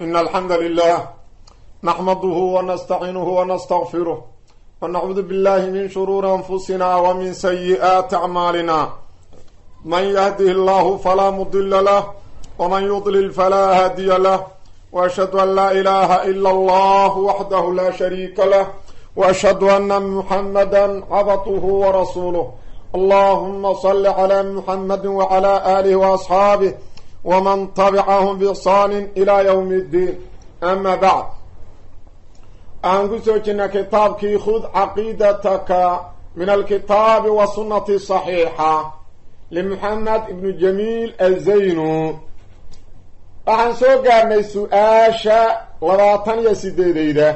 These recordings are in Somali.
إن الحمد لله نحمده ونستعينه ونستغفره ونعوذ بالله من شرور أنفسنا ومن سيئات أعمالنا من يهده الله فلا مضل له ومن يضلل فلا هادي له وأشهد أن لا إله إلا الله وحده لا شريك له وأشهد أن محمدا عبده ورسوله اللهم صل على محمد وعلى آله وأصحابه ومن تبعهم بإحسان إلى يوم الدين أما بعد أنقصنا كتابك خذ عقيدتك من الكتاب والسنة الصحيحة لمحمد بن جميل الزينو waxaan soo gaarnay su-aasha 28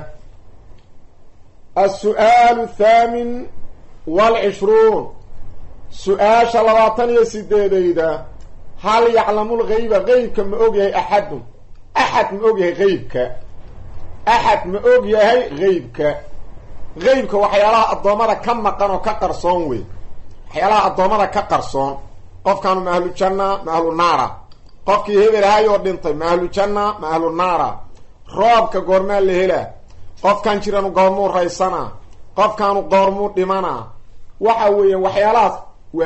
السؤال الثامن والعشرون سؤاشا 28 هل يعلم الغيب غيبك مأوجه أحد مأوجه غيبك أحد مأوجه غيبك وحيالها الضمرة كم مقانو كقرصون وي حيالها الضمرة كقرصون قف كانوا مأهل الجنة مأهل النار قف كي هبر هاي وردنطي مأهل الجنة مأهل النار روبك قرمان لهلا قف كان جيرانو قرمو رئيسانا قف كانوا قرمو دمانا وحاوية وحيالات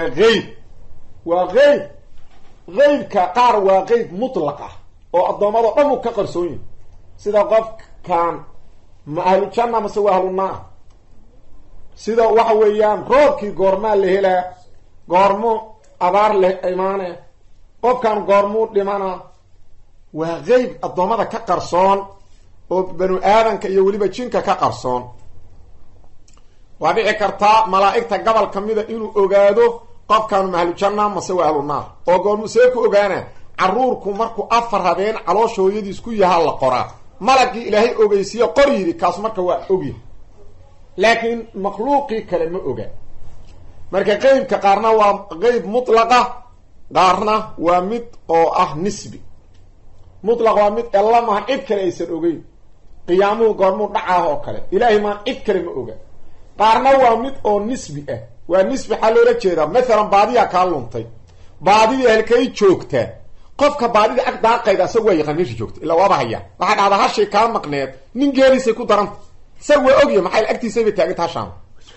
وغيب غيبك قار وغيب مطلقة والضمرة أمو كقرصون سيدا قف كان مأهل الجنة مسوى أهل النار سيدا وحاويان روبكي قرمان لهلا قرمو أبار له إيمانه قف كان قرمو دمانا وغيب الضمرة كقرصون وبنو آدم كيوليبا جينكا كقرصون وابيعي كرتا ملائكتا قبل كميدا إنو أغادو قف كانوا مهلو جنة مسوى أهل النار وقالوا سيكو أغانا عروركم مركو أفر هذين على شو يديسكو يهال القرى ملكي إلهي أغيسية قريري كاس مركو أغي لكن مخلوقي كلمة أغا مركا غيب كقارنا وغيب مطلقة قارنا ومد أو نسبي مطلق ومد الله ما إذكر إيسر أغي قيامه قرمو دعاه وكله إلهي ما إذكر ما أغا قارنا ومد أو نسبي ونسبي حلو رجيدا مثلا بعضيها كالونتي بعضيها هلكي جوكتا قفك بعضيها أكدا قيدا سوى يغنيش جوكتا إلا وابهيا لحد هذا هالشي كان مقنيت من جيري سيكو درنت سوى أغي محايل أكتي سيبي تاقيت هاشام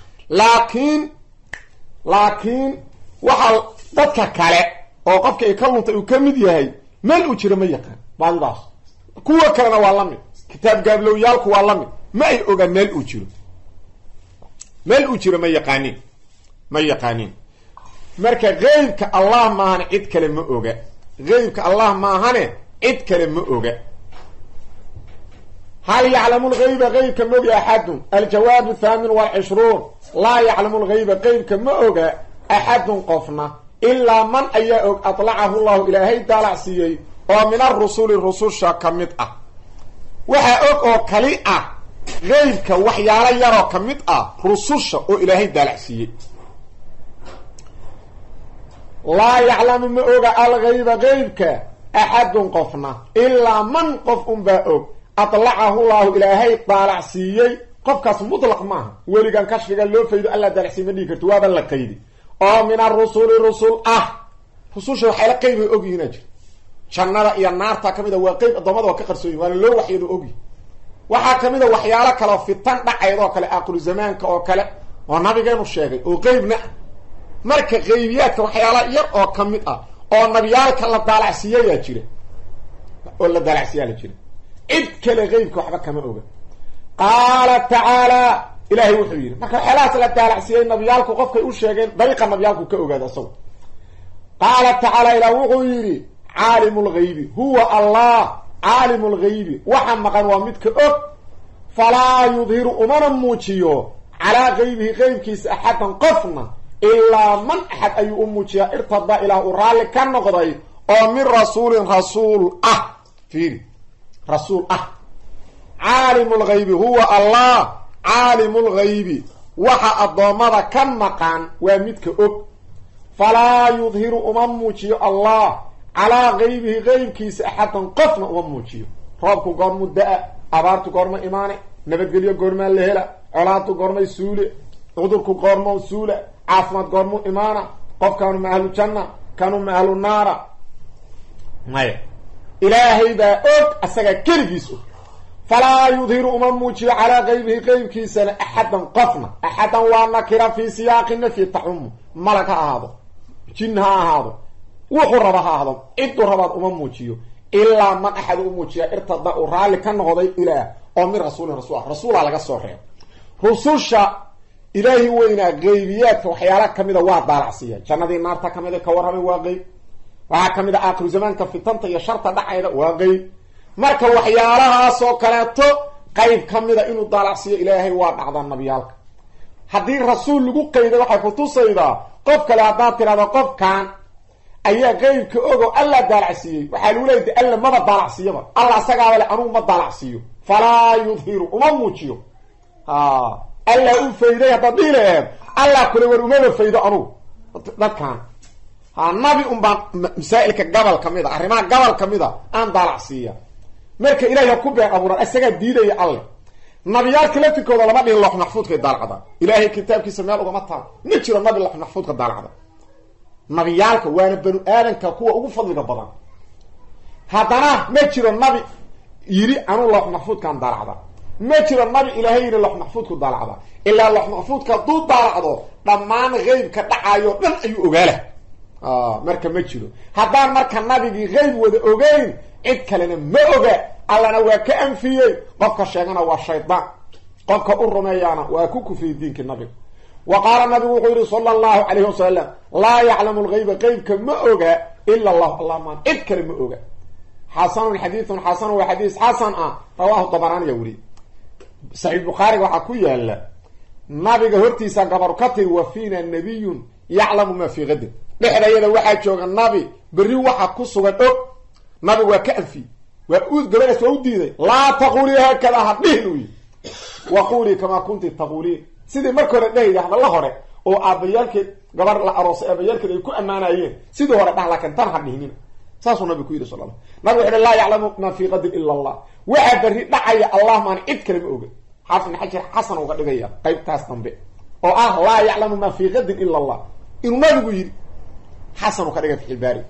لكن وحال ضدك كالي oo qofka ay ka luntay uu kamid yahay meel uu jiro ma yaqaan baadidaas kuwa kalena waa la mid kitaab gaablowiyaalku waa la mid ma ay oga meel uu jiro ma yaqaanin marka qeybka Allah maahane cid kale ma oga qeybka Allah maahane cid kale ma oga هل يعلم الغيب غيب كما اوغى احد الجواب 28 لا يعلم الغيب غيب كما اوغى احد قفنا إلا من أيأك أطلعه الله إلهي دالع سيئي ومن الرسول شاكمت وحاوك أو كليئة غيبك وحيالا يرى كمت رسول إلهي دالع سيئي لا يعلم مؤغى الغيب غيبك أحد قفنا إلا من قف باؤك أطلعه الله إلهي دالع سيئي قفكاس مطلق معه ولكن كشفك اللو فيدو ألا دالع سيئي مديك توابا لقيدي من الرسول رسول شو حيلا قيب اوغي نجر جنada iyo naarta kamida waa qeyb adamada waa ka qarsoon waa loo waxyeelo ogi waxa kamida waxyaalo kala fitan dhacaydo kale aqru zamaanka oo kale oo nabigeenu sheegay oo qeybna marka qeybiyaadka waxyaalo yar oo kamid oo nabiyaalka la daalacsiiyay jira oo la daalacsiiyay jira cid kale qeybka waxba kama oga qala ta'ala إلهي وحير marka xalaas la daalacsiiyay nabiyalku qofkay u sheegeen dariiqa nabiyalku ka ogaada saw qala ta'ala ila wuxuu aalimul ghayb huwa allah aalimul ghayb waxa maqan waa midka og fala yudhiru umana muujiyo ala ghaybihi ghaybkiisa ahadan qofna illa man ahad ayu umujiya irtada ila ural kan noqday oo min rasul aalimul ghayb huwa allah عالم الغيب وحا الضمرة كم مقان ومدك أب فلا يظهر أمموشي الله على غيبه غيب كيس أحدا قفنا أمموشي ربك قرم الداء أبارت قرم إيماني نبت قليا قرم الليلة علات قرم السولة عذرك قرم السولة عافمت قرم إيمانا قف كانوا مع أهل الجنة كانوا مع أهل النار إلهي با أساقا كلبيسو فلا يظهر أمموجي على غيبه غيب كيسان أحدا قفنا أحدا ونكرا في سياق النفي تعم ملكا هذا جنها هذا وحربها هذا إدو ربط أمموجي إلا من أحد أمموجي ارتضى رالي كان غضي إله أمي رسول على قصة رسولشا إلهي وينا غيبيات وحيالات كميدة واحد بالعصية جنة دي النار كميدة كورامي واغيب وها كميدة آخر زمان كان في طنطة يشرط دعايدة واغيب marka waxyaalahaas oo kaleeto qayb kamida inuu daalacsiyo ilaahay waa dhacdan nabiyalka hadii rasuul lagu qeydo waxa ku tusayda qof kale hadaa tirada qofkan ayaa qaybka ogo alla daalacsiyo waxa lagu leeyahay alla ma daalacsiyo alla asaga wala anu ma daalacsiyo fala yudhiru umujiyo alla u fayday hada dileed alla kule war uma faydo anu dadkan nabi umba masaa'ilka gabal kamida arrimaha gabal kamida aan daalacsiyo marka ilaahay ku been abuuran asaga diiday alle nabiyaalka laftikooda lama dhihin loox maxfuudka daalacada ilaahay kitaabkiisa meel uga mataa ma jiro nabi loox maxfuudka daalacada nabiyaalka waana banu aadanka kuwa ugu fadliga badan hadana ma jiro nabi yiri anu loox maxfuudkan daalacada ma jiro nabi ilaahay yiri loox maxfuudku daalacada illa loox maxfuudka duu daalacdo dhamaan qeybka dhacayo dhan ayuu ogaala marka ma jiro hadaan marka nabigi qeyb wada ogeyn cid kalena ma oga allana waa ka anfiyay qofka sheegana waa shaydaan qofka u rumeeyana waa ku kufiyay diinka nabiga وقال النبي صلى الله عليه وسلم لا يعلم الغيب غيبك ما اوغا الا الله ما اذكر ما اوغا حسن حديث حسن وحديث حسن رواه الطبراني يوري صحيح البخاري وحكوا يالا نبي هرتيسا قبر كتي وفينا النبي يعلم ما في غد دخليدا waxa jooga nabi bari waxa ku sugan og nabi waa ka anfi waa uud gabar soo diiday la taquli hakala hadhiinu wa quli kama kunti taquli sidii markii hore dhahay la hore oo aabayalkeed gabar la aroos aabayalkeed ay ku amaanayeen sidii hore dhax laakiin tan hadhiinin saasoo nabi ku yiri sallallahu nabi wuxuu la yaclamu ma fi qad illa allah wa bari dhacaya allah ma cid kale ma oga xafin xajar xasan uga dhigaya qaybtaas dambe oo la yaclamu ma fi qad illa allah inuu nabigu yiri حسن وكذا في الباري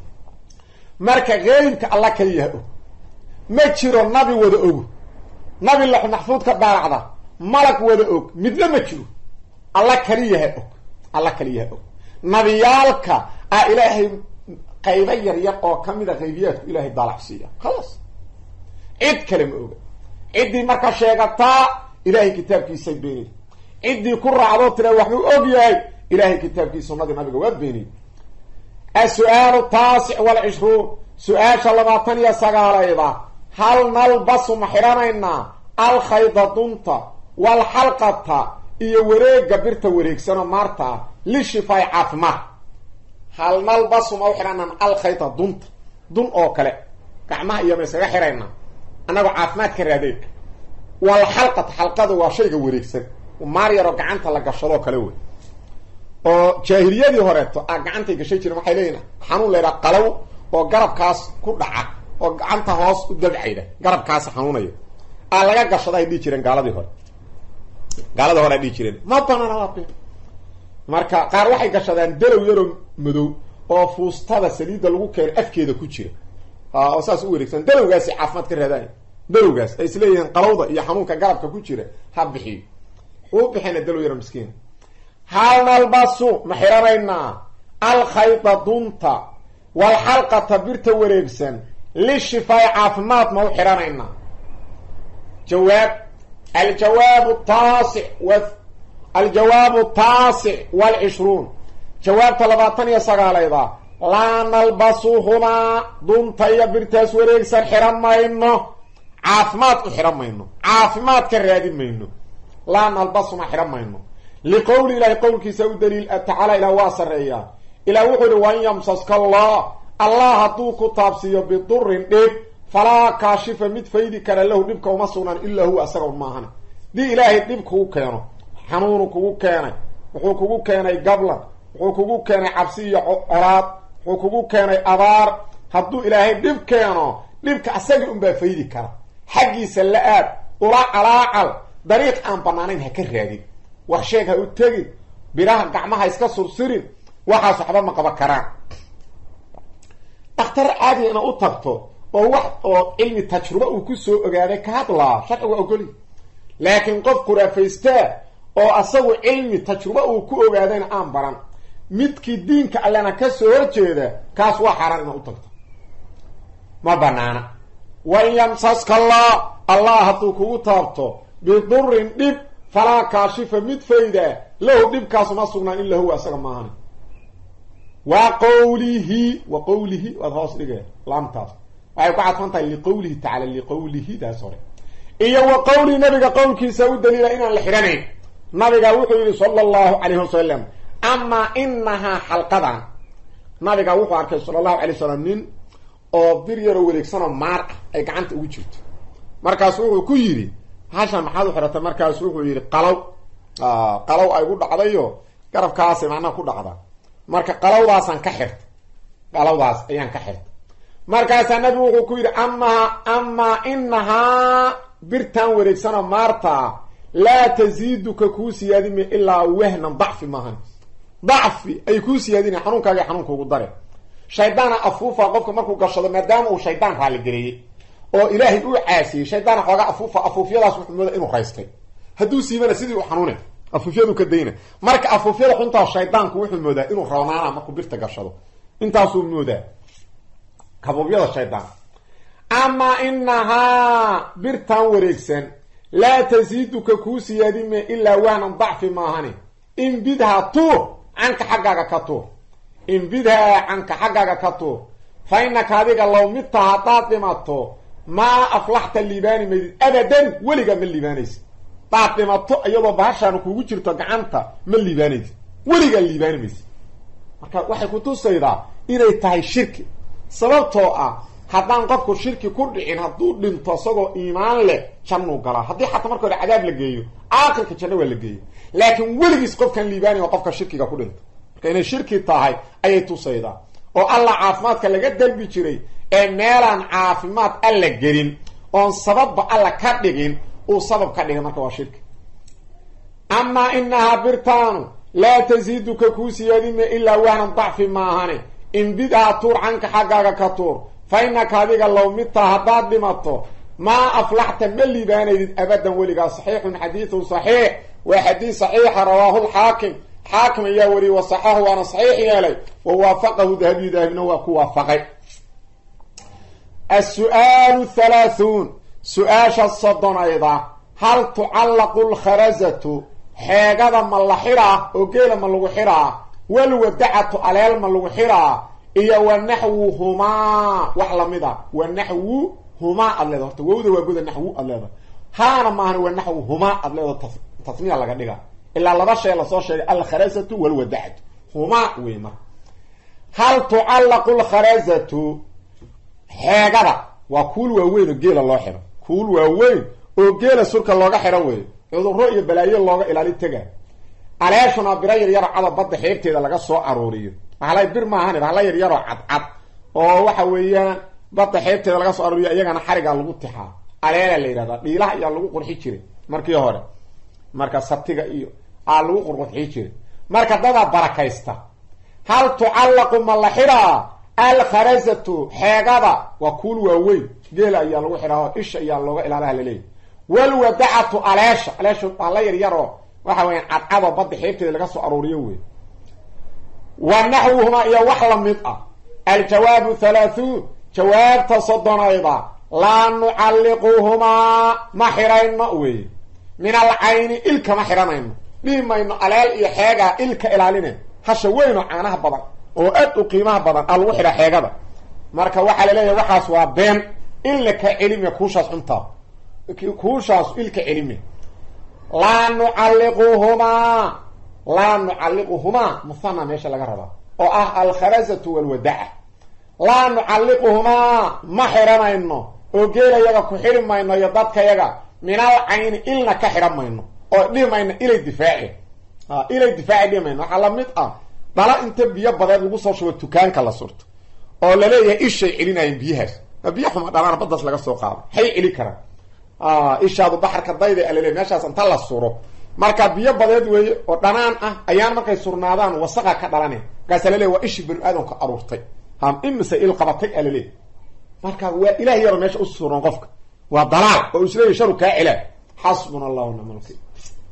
marka geynka alla kaliya ma jiro nabi wada og nabi la maxfuud ka daaracda malak wada og midna ma jiro alla kaliya og nabiyalka ilaahay qayba yar yar oo kamida qaybiyaadku ilaahay daalacsiya خلاص cid kale ma og cidii marka sheegata ilaahay kitaabkiisa beenay cidii ku raacdo tira wax uu og yahay ilaahay kitaabkiisa sunnada nabiga waa beenay السؤال التاسع والعشرون سؤال شلباتن يا سغاليدا هل نلبس محرمينا الخيضة والحلقة iyo wareega birta wareegsana maarta lishifay afma hal nalbas ma xiranan alkhayta dun oo kale gacmaha iyo meesha xirayna anagu caafimaad ka raadey wal halqada waa shayga wareegsan maar yaro gacanta la gashado kale way oo jaahiliyadii horeeto gacanta gashay jiray waxay leeyna xanuun leeyahay qalaw oo garabkaas ku dhaca oo gacanta hoos u dabcayda garabkaas xanuunayo laga gashaday dhii jireen gaaladii hore dhii jireen ma banana waabay marka qaar waxay gashadaan dalow yaro madow oo fuustada saliida lagu keenay afkeeda ku jira oo saas u wareegsan dalowgaas caafimaad ka raadaan dalowgaas ay isleeyeen qalawda iyo xanuunka garabka ku jira ha bixiyo oo bixina dalow yaro miskiin هل نلبس محرمينا الخيطة والحلقة برت وريبسن للشفاء عافمات محرمينا الجواب التاسع والعشرون جواب طلباتن يساقال ايضا لا نلبسوهما دونتا برتاس وريبسن حرمينا عافمات حرمينا عافمات كرادين مينو لا نلبسو محرمينا لقول الله قول كيسو دليل تعالى الى واسريا الى وحده وان يمسسك الله توك تابسيو بضر ديب فلا كاشف مد فيدي كان له دبك وما سنن الا هو اسر ما هنا دي الهي دبك هو كانو حنونك هو كان وحو كاني قبل وحو كاني عبسيه عراد وحو كاني ابار حدو الهي دبك كانو دبك اسغ با فيدي كان حقي سلاات ولا علاعل طريق ان بنانين هكرادي وحشيك هاو تاقي براها قعمها يسكا سرسرين وحا صحبا ما قبا كران اختار عادي انا اتاقتو oo cilmi tajruba uu ku soo ogaaday ka hadlaa sharciga ogoli laakiin qof khuraafaysta oo asagu cilmi tajruba uu ku ogaadayna aan baran midkii diinka allana ka soo horjeeda kaas waa xaraan inaad u tagto ma banaana wa in yamsaska allah hadduu kugu taabto bidurin dhib falaa kaashifa mid fayda lahu dhibkaas ma sugnaan ila huwa asaga maahan wa qawlihi waad hoos dhigay laamtaas waxay ku cadfantahay liqawlihi tacaala liqawlihi daas hore iyo wa qawli nabiga qowlkiisa u daliila inaan la xiranayn nabiga wuxuu yidhi sala allahu calayhi wasalam ama inahaa xalqadan nabiga wuxuu arkay sala allahu alay wasalam nin oo bir yaroo wareegsanoo maar ah ay gacanta ugu jirto markaasu wuxuu ku yidhi hasha maxaad u xirata markaasu wuxuu yidhi qalow ay gu dhacdayo garabkaasay macnaha ku dhacda marka qalowdaasaan ka xirta qalowdaas ayaan ka xirta markaasaa nabigu wuxuu ku yidhi amaa inahaa birtaan wareegsanoo maarta laa taziiduka kuu siyaadime ilaa wahnan dacfi maahan dacfi ay kuu siyaadina xanuunkaaga xanuunka ugu dare shaydaana afuufa qofka markuu gashado maadaama uu shaydaan raaligareeyey oo ilaahay uu caasiyey shaydaana xoogaa afuufyadaas wuxuu mooda inuu raystay hadduu siibana sidii u xanuune afuufyadu ka dayna marka afuufyada xuntaa shaydaanku wuxuu moodaa inuu rawnaana markuu birta gashado intaasuu moodaa kabuubyada shaydaan amaa inahaa birtaan wareegsan laa taziiduka kuu siyaadime ilaa wahnan dacfi maahane inbidhaa tuur canka xaggaaga ka tuur inbidhaa canka xaggaaga ka tuur fa inaka adiga low midta haddaad dhimato maa aflaxta liibaani maydid abadan weligaa ma liibaanaysid hadaad dhimato iyadoo bahashaanu kugu jirto gacanta ma liibaanaysid weligaa liibaani maysid marka waxay kutusaydaa inay tahay shirki sababtoo ah haddaan qofku shirki ku dhicin hadduu dhinto isagoo iimaan leh jannuu galaa haddii xataa marka hore cadaab la geeyo aakhirka janno waa la geeyo laakiin weligiis qofkan liibaani waa qofka shirkiga ku dhinto marka inay shirki tahay ayay tusaydaa oo alla caafimaadka laga dalbi jiray ee meelaan caafimaad alla gelin oon sababba alla ka dhigin uu sabab ka dhigay marka waa shirki amaa inahaa birtaanu laa taziiduka kuu siyaadime ilaa wahnan dacfi maahane inbidhaa tuur canka xaggaaga ka tuur fa inaka adiga low midtaa haddaad dhimato maa aflaxta ma liibaanaydid abadan weligaa saxiixun xadiidun saxiix waa xadiid saxiixa rawaahu lxaakim xaakim ayaa wariyey wasaxahu waana saxiix yeelay wa waafaqahu dahabiyu dahabina waa ku waafaqay as-su'aalu halaahuun su-aasha soddonayda hal tucallaqu lkharazatu xeegada ma la xiraa oo geela ma lagu xiraa walwadacatu aleel ma lagu xiraa iyo wa naxwuhumaa wax lamid a wa naxwuhumaa aad leeda horta wowda waa goda naxwu aad leeda haana maahan wa naxwuhumaa aad leedo tasniya laga dhiga ilaa laba shay lasoo sheegay alkharazatu walwadacatu humaa wey marka hal tucallaqu lkharazatu xeegada waa kuul waaweyn oo geela loo xiro kuul waaweyn oo geela surka looga xiro wey cudurro iyo balaayo looga ilaali tega aleeshuna bira yaryaro cada badda xeebteeda laga soo aruuriyo bahlay bir maahan bahla yaryaroo cadcad oo waxa weeyaan badda xeebteeda laga soo aruuriyo iyagana xarigaa lagu tixaa aleela la yidhahdaa dhiilaha ayaa lagu qurxi jiray markii hore marka sabtiga iyo lagu qurqurxi jiray marka dadaa barakaysta hal tucallaqu ma la xiraa alkharazatu xeegada waa kuul waaweyn geela ayaa lagu xiraa oo isha ayaa looga ilaalaha laleeyahy walwadacatu aleesha bahla yaryaroo waxa weeyaan cadcado badda xeebteeda laga soo aruuriyo wey wa naxwuhumaa iyo wax lamid ah aljawaabu halaahuun jawaabta soddonayda laa nucalliquhumaa ma xirayno wey min alcayni ilka ma xiranayno dhihi mayno aleel iyo xeegaa ilka ilaaline hasha weyn oo caanaha badan oo aad u qiimaha badan aa lagu xidha xeegada marka waxaa laleeyahay waxaas waa been illa ka celime kuushaas cuntaa kuushaas ilka celime laa nucalliquhumaa muhana meesha laga rabaa oo ah alkharazatu walwadaca laa nucalliquhumaa ma xiranayno oo geelayaga ku xiri mayno iyo dadkayaga min al cayni ilna ka xiran mayno oo dhihi mayno ilay difaaci dhihi mayno waxaa lamid ah dhala inta biyo badeed lagu soo shubo dukaanka la surto oo laleeyahay ishay celinaayeen biyahaas biyo xuma dhalaana baddaas laga soo qaado hay celi karaan ishaadu baxarka dayda alale meeshaas inta la suro marka biyo badeed weeye oo dhanaan ah ayaan markay surnaadaan wasaqa ka dhalane markaasa laleey waa ishii bani aadamka aruurtay imise il qabatay alale marka waa ilaahay yar meesha u suran qofka waa dalaal oo isleeyahay sharu ka ila hasbuna allah wa ni'mal wakiil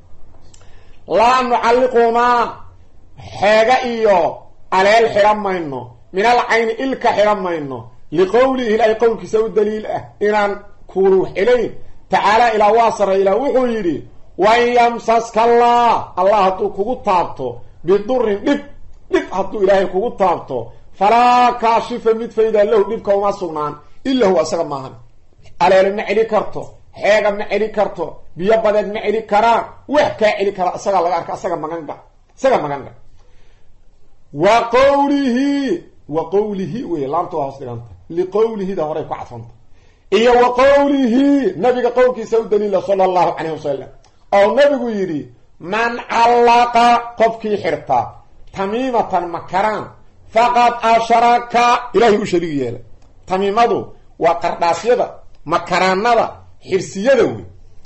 la nu'alliquna haga iyo alal hiramayno min al-ayn ilka hiramayno liqawlihi la yaqulki saw dalil inan kulu ilay ta'ala ila wasara ila wuxuu yiri wa yamsaska allah tu kugu taabto bidurrin dib hadu ilaahay kugu taabto fala kashifa mid fayda lahu dibka uma sugnaan illa huwa asaga maahan alal ma cili karto heega ma cili karto biyo badeed ma cili karaan wax ka cili kara asaga laga arka asaga maganga wa qawlihi wa laantu hoos dhiganta li qawlihi da hore ku cadfanta iyo wa qawlihi nabiga qowlkiisa u daliil sallallahu alayhi wasallam oo nabigu yiri man allaqa qofkii xirta tamimatan makaran faqad asharaka ilahi u shariig yeela tamimadu waa qardaasyada makaranada xirsiyada weey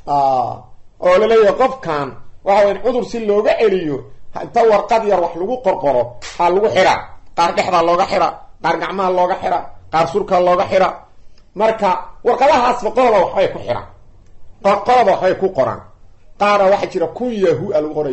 oo la leeyahay qofkan waxa weyn cudur si looga celiyo inta warqad yar wax lagu qorqoro ha lagu xira qaar dhexda looga xira qaar gacmaha looga xira qaar surka looga xira marka warqadahaas boqolada waxay ku xiraan qoqolada waxay ku qoraan qaar waxa jira kun yahu lagu qoro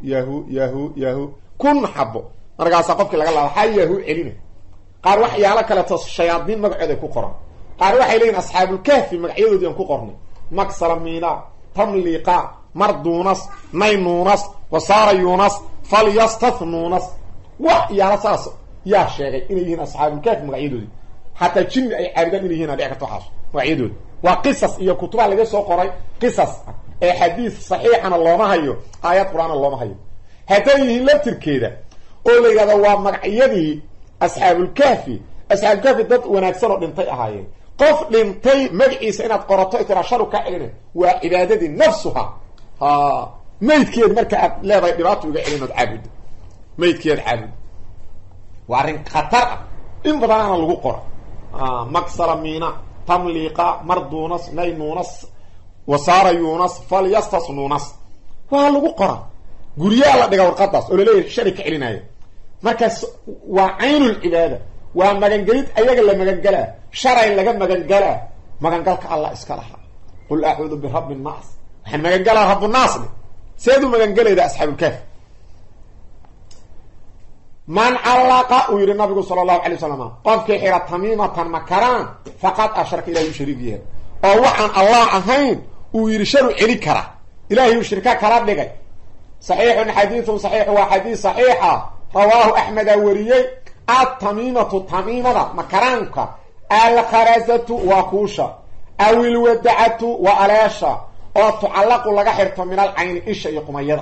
yahu kun xabo markaas qofkii laga laabo hay yahu celina qaar wax yaala kala tos shayaadiin magacooda ku qoran qaar waxay leeyihiin asxaabul kahfi magacyadoodii ku qornay maksalamina tamliqa mardunas maynunas wasara yunas falyastathnunas wa yaala saas yaa sheegay inay yihiin asxaabul kahfi magacyadoodii hatta jinni ay caaridan inay yihiin adeeg ka taxaas magacyadoodii waa qisas iyo kutuba laga soo qoray qisas ee xadiis saxiixana looma hayo aayad quraan looma hayo hatta yihiin laftirkeeda oo la yiraahdo waa magacyadii asxaabul kahfi dad wanaagsan oo dhintay ahaayeen qof dhintay magaciisa inaad qorato itira sharu ka celina waa cibaadadii nafsuha meydkeed marka aad leedahay dhibaato uga celinood caabud meydkeed caabud waa arin khatar in badan lagu qoro maksalamina tamliqa mardunas naynunas wasara yunas falyastasnunas waa lagu qora guriya la dhiga warqadaas oo leeyahay sharika celinaya markaas waa aynul ibada waa magangalid ayaga la magangala sharay laga magangala magangalka Allah iska laha qul a'udhu bi rabbin nas waxaan magangala rabbun nas seedu magangalayda asxaabul kahf man allaqa uyri nabigu sallallahu alayhi wasallam qofkii xira tamimatan makaran faqad asharaka ila shariikiya oo waxaan Allah ahayn uu yiri sharu celi kara ilaahi shirka kala dhigay صحيح حديث صحيح وحديث صحيحة رواه أحمد وريي التميمة مكرانك الخرزة وكوشة أو الودعة وألاشة أو تعلق لك حرط من العين إيش يقوم يرى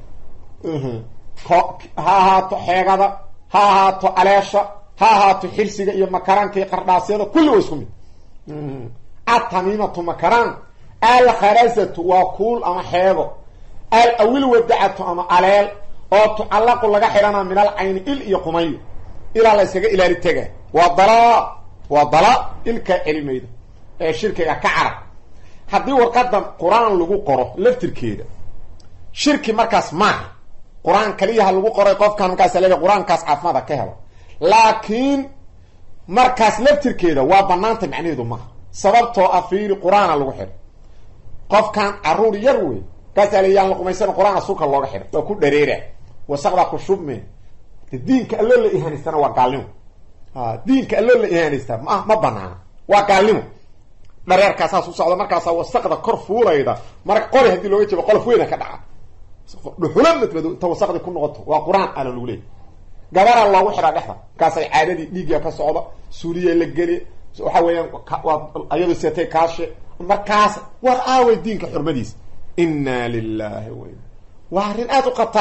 ها حيغة ها ألاشة ها حرسك إيا مكرانك قرداسية كل واسمي التميمة مكران الخرزة وكول أما حيغة الأول ودعته أما عليل أو تعلق لك حرانا من العين إل يقومي إلى الله يسجى إلى رتجى وضلاء إلك علمي شركة كعرب حدي وقدم قرآن لجو قرأ لفتر كده شركة مركز ما قرآن كليها لجو قرأ قف كان مركز لجى قرآن كاس عفمة كهرباء لكن مركز لفتر كده وبنانت معني ذمه سببته أفير قرآن لجو حر قف كان عرور يروي كاساليان لقميسان قرآن سوق الله خير لو كو دريره وسقدا كشوبمه دينك الله لا اهانيستنا وا قالين دينك الله لا اهانيستا ما بنانا وا قالين دريركاس soo socdo markaas wasaqda kor fuulayda marka qori hadii loo jeebo qolof weyn ka dhaca dhuxulamad badu tawasaqda ku noqoto waa quraan ala lagu leeyahay gabara loogu xira dhaxda kaasay caadadii dhiiga ka socdo suuriye la gali waxa weeyaan ayadu seetay kaashe markaas war aaway diinka xurmadiis inna lillahi wa inna وارن aad u qatar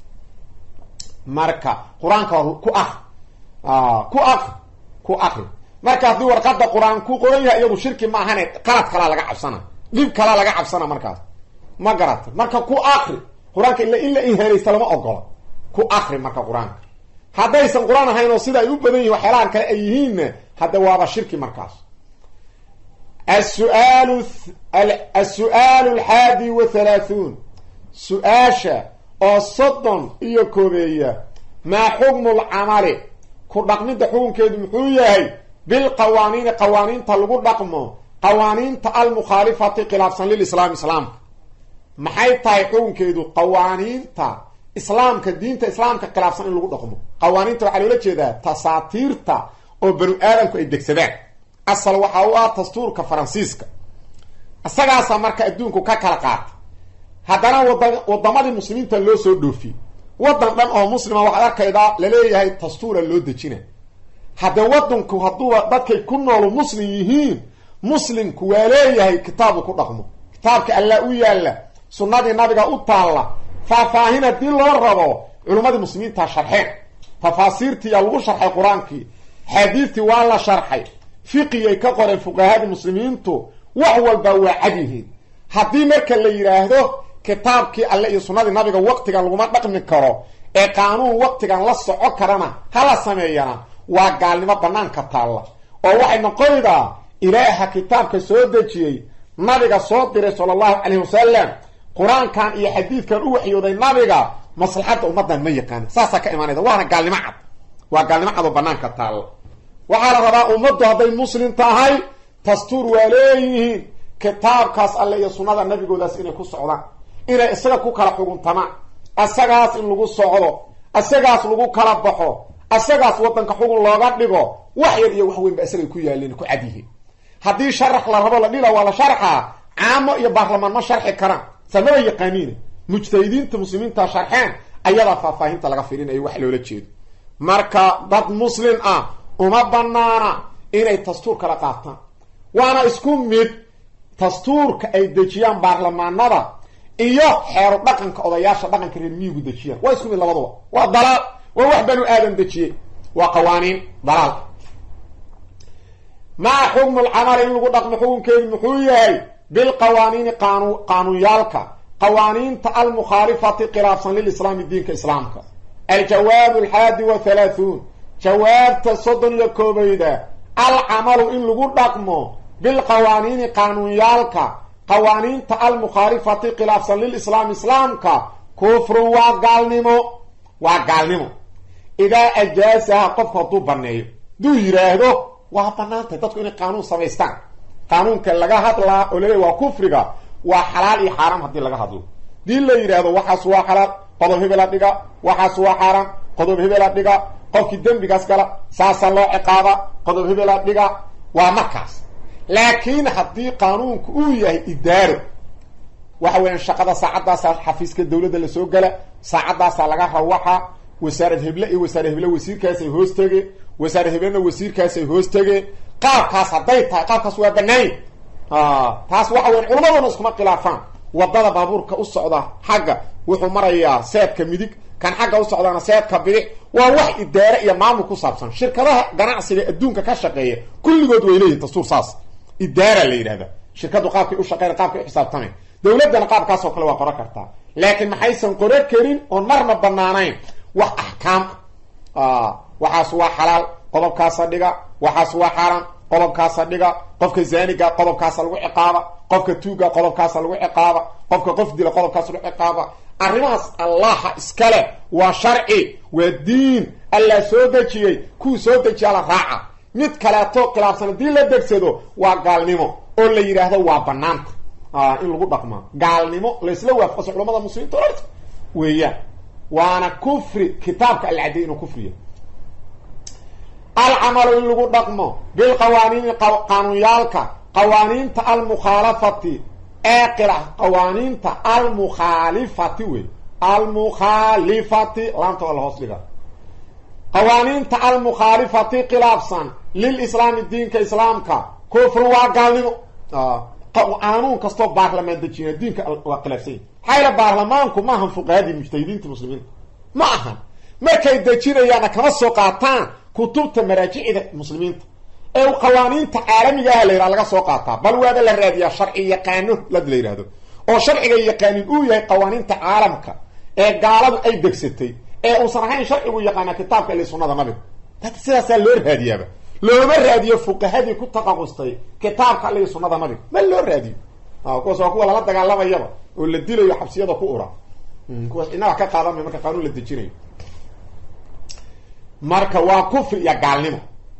marka quraanka ku akhi marka hadii warqada quraan ku qoran yahay iyagu shirki ma ahan qalad kala laga cabsana dib kala laga cabsana markaas ma garat marka ku akhi quraanka illa ihanaysta lama ogola ku akhi marka quraanka hadaysan quraan ahayn oo sida ay u badan yihiin waxyaalahan kale ay yihiin hada waaba shirki markaas السؤال 31 سؤاشا او صدن iyo koobeeya ma xukm al-amal ku dhaqmida xukunkeedu muxuu yahay بالقوانين قوانين تلقو رقمه قوانين المخالفة خلافا للإسلام إسلام محاي تايقون كيدو قوانين تا إسلام كدين تا إسلام كخلافا للقو رقمه قوانين تا وحلولة جدا تساطير تا او بنو آدم كو إدكسبان أصل وحاوها تستور كفرانسيسكا أساقاسا ماركا الدونكو كاكالقات هادانا وداماد المسلمين تلو سو دوفي ودن دان او مسلمة وحدا كيدا لليه تستور اللو دجينه هذا ودنكو هدوه دادكي كنولو مسلم يهين مسلم كواليه كتابو كدقمو كتابك الله ويالا سنة النبي أطالة ففاهنا دي الله ربو علماء المسلمين تشرحين تفاسيرتي يلغو شرح القرآن حديثي والله شرحي فقهي كقر الفقهاء المسلمين تو وهو البواعدين هدي مركا اللي يراهدو كتابك الله يسنة النبي وقتك لغمات بقم نكرو قانون وقتك لسعو كرنا هلا سمينا وقال لما بنان كتالا ووحي نقول إلهي كتابك سودجي نبيك صوتي صلى الله عليه وسلم قرآن كان إيه حديث كان أوحي وذي نبيك مصلحة أمتنا المية كان ساسا كإيمان إذا وانا قال لي معد وقال لي معد وبنان كتالا وعلى رباء أمته هذي المسلم تاهي تستور وليه كتاب كاس الله يسونا النبي قد أسئني كو سعودا إنا إساقا كو كالحقون تما أساقاس إن لغو سعودو أساقاس لغو كالبحو أساقاس وطنك حقون لغات لغو وحيد يوحوين بأساقا كو يالين كو عديه هدي شرح لربا لديلا ولا شرحا عامو يبارلمان ما شرحي كرام سنوى يقانين مجتهدين تمسلمين تا شرحان أيضا فافاهين تلغفرين أي وحلو لتشيد marka dad muslim ah uma banaana inay dastuurka la qaataan waana isku mid dastuurka ay dejiyaan baarlamaanada iyo xeer dhaqanka odayaasha dhaqanka reer miyigu dejiyaan waa isku mid labadaba waa dalaal waa wax banu aadan dejiyay waa qawaaniin dalaal ma hukm al-amal in lagu dhaqmo xukunkeedu muxuu yahay bil qawaaniin qaanuunyaalka qawaaniinta al-mukhalifati khilafan lil islam diinka islaamka الجواب 31 جواب تصدن يكوبيدا العمل إن لغو دقمو بالقوانين قانونيالك قوانين المخالفة خلافا للإسلام إسلامك كفر وقالنمو إذا أجازها قفة طوبانيو دو يراهدو وابنانتا تدكو إن قانون سميستان قانون كاللغا هدلا أولي وكفرغا وحلال حرام هدي لغا هدلو دي اللي يراهدو وحسوا حلال قضب هبلا ديغا وحاسوا حرام قضب هبلا ديغا قفكي دنبيغاس كلا ساسا لو عقابا قضب هبلا ديغا ومكاس لكن حدي قانونك او يحيى اداره وحوين شقده ساعداس حفيزك الدوله لا سو غلا ساعداس laga rawaxa wasaarad hebla iyo wasaarad hebla wasiirkaas ay hoostagay wasaarad hebla wasiirkaas ay hoostagay qaabkaas haday tahay qaabkaas waa banayn taas waxa weyn culimaduna isku khilaafaan wadada baabuurka u socda xaga wuxuu marayaa seedka midig kan xaga u socdaana seedka bidix waa wax idaara iyo maamul ku saabsan shirkadaha ganacsiga adduunka ka shaqeeya kulligood way leeyihiin dastuur saas idaara la yiraahdo shirkadu qaabkay u shaqeeyaan qaabkay u xisaabtamay dawladana qaabkaas oo kale waa qoran kartaa laakiin maxaysan qoran karin oo marna banaanayn wax ahkaam waxaas waa xalaal qodobkaas dhiga waxaas waa xaraam qodobkaas dhiga qofka zaaniga qodobkaas lagu ciqaaba qofka tuuga qodobkaas lagu ciqaaba qofka qof dila qodobkaas lagu ciqaaba arrimaas allah iskale waa sharci waa diin alla soo dejiyay ku soo dejiyay la raaca mid kale to khilaafsan diin la degsado waa gaalnimo oo la yiraahdo waa banaanta in lagu dhaqmo gaalnimo la isla waafaqo culimada muslimiinta weeyaan waana kufri kitaabka al-adiin kufriya العمل إن لغو دقمو بالقوانين قانونيالك قوانين المخالفة اقرأ قوانين المخالفة المخالفة لم تقل هصلها قوانين المخالفة قلافا للإسلام الدين كإسلامك كفر وقالنمو قانون كستو بارلمان دجين الدين كالقلافسين حيلا بارلمانكم ما هم فقهاء المجتهدين المسلمين معهم ما كي دجين يعني كمسو قاطان كتبت مراجع المسلمين او قوانين عالميه لا laga soo qaata bal waada la raadiya sharciye qaanuun la dileeyado oo sharciga yaqaanin uu yahay qawaaniinta caalamka ee gaaladu ay degsatay ee uu sanahayn sharcigu yaqaana kitaabka ee sunnada nabiga dad sidaas loo raadiyaba loo raadiyo fuqahadii ku taqaqustay kitaabka ee sunnada nabiga ma loo raadiyo kuwa soo kuwa la dagaalamayaba oo la dilayo xabsiyada ku ura kuwa inaa ka qaadan marka qaanuun la dejinayo marka waa kufri ya gaalnimo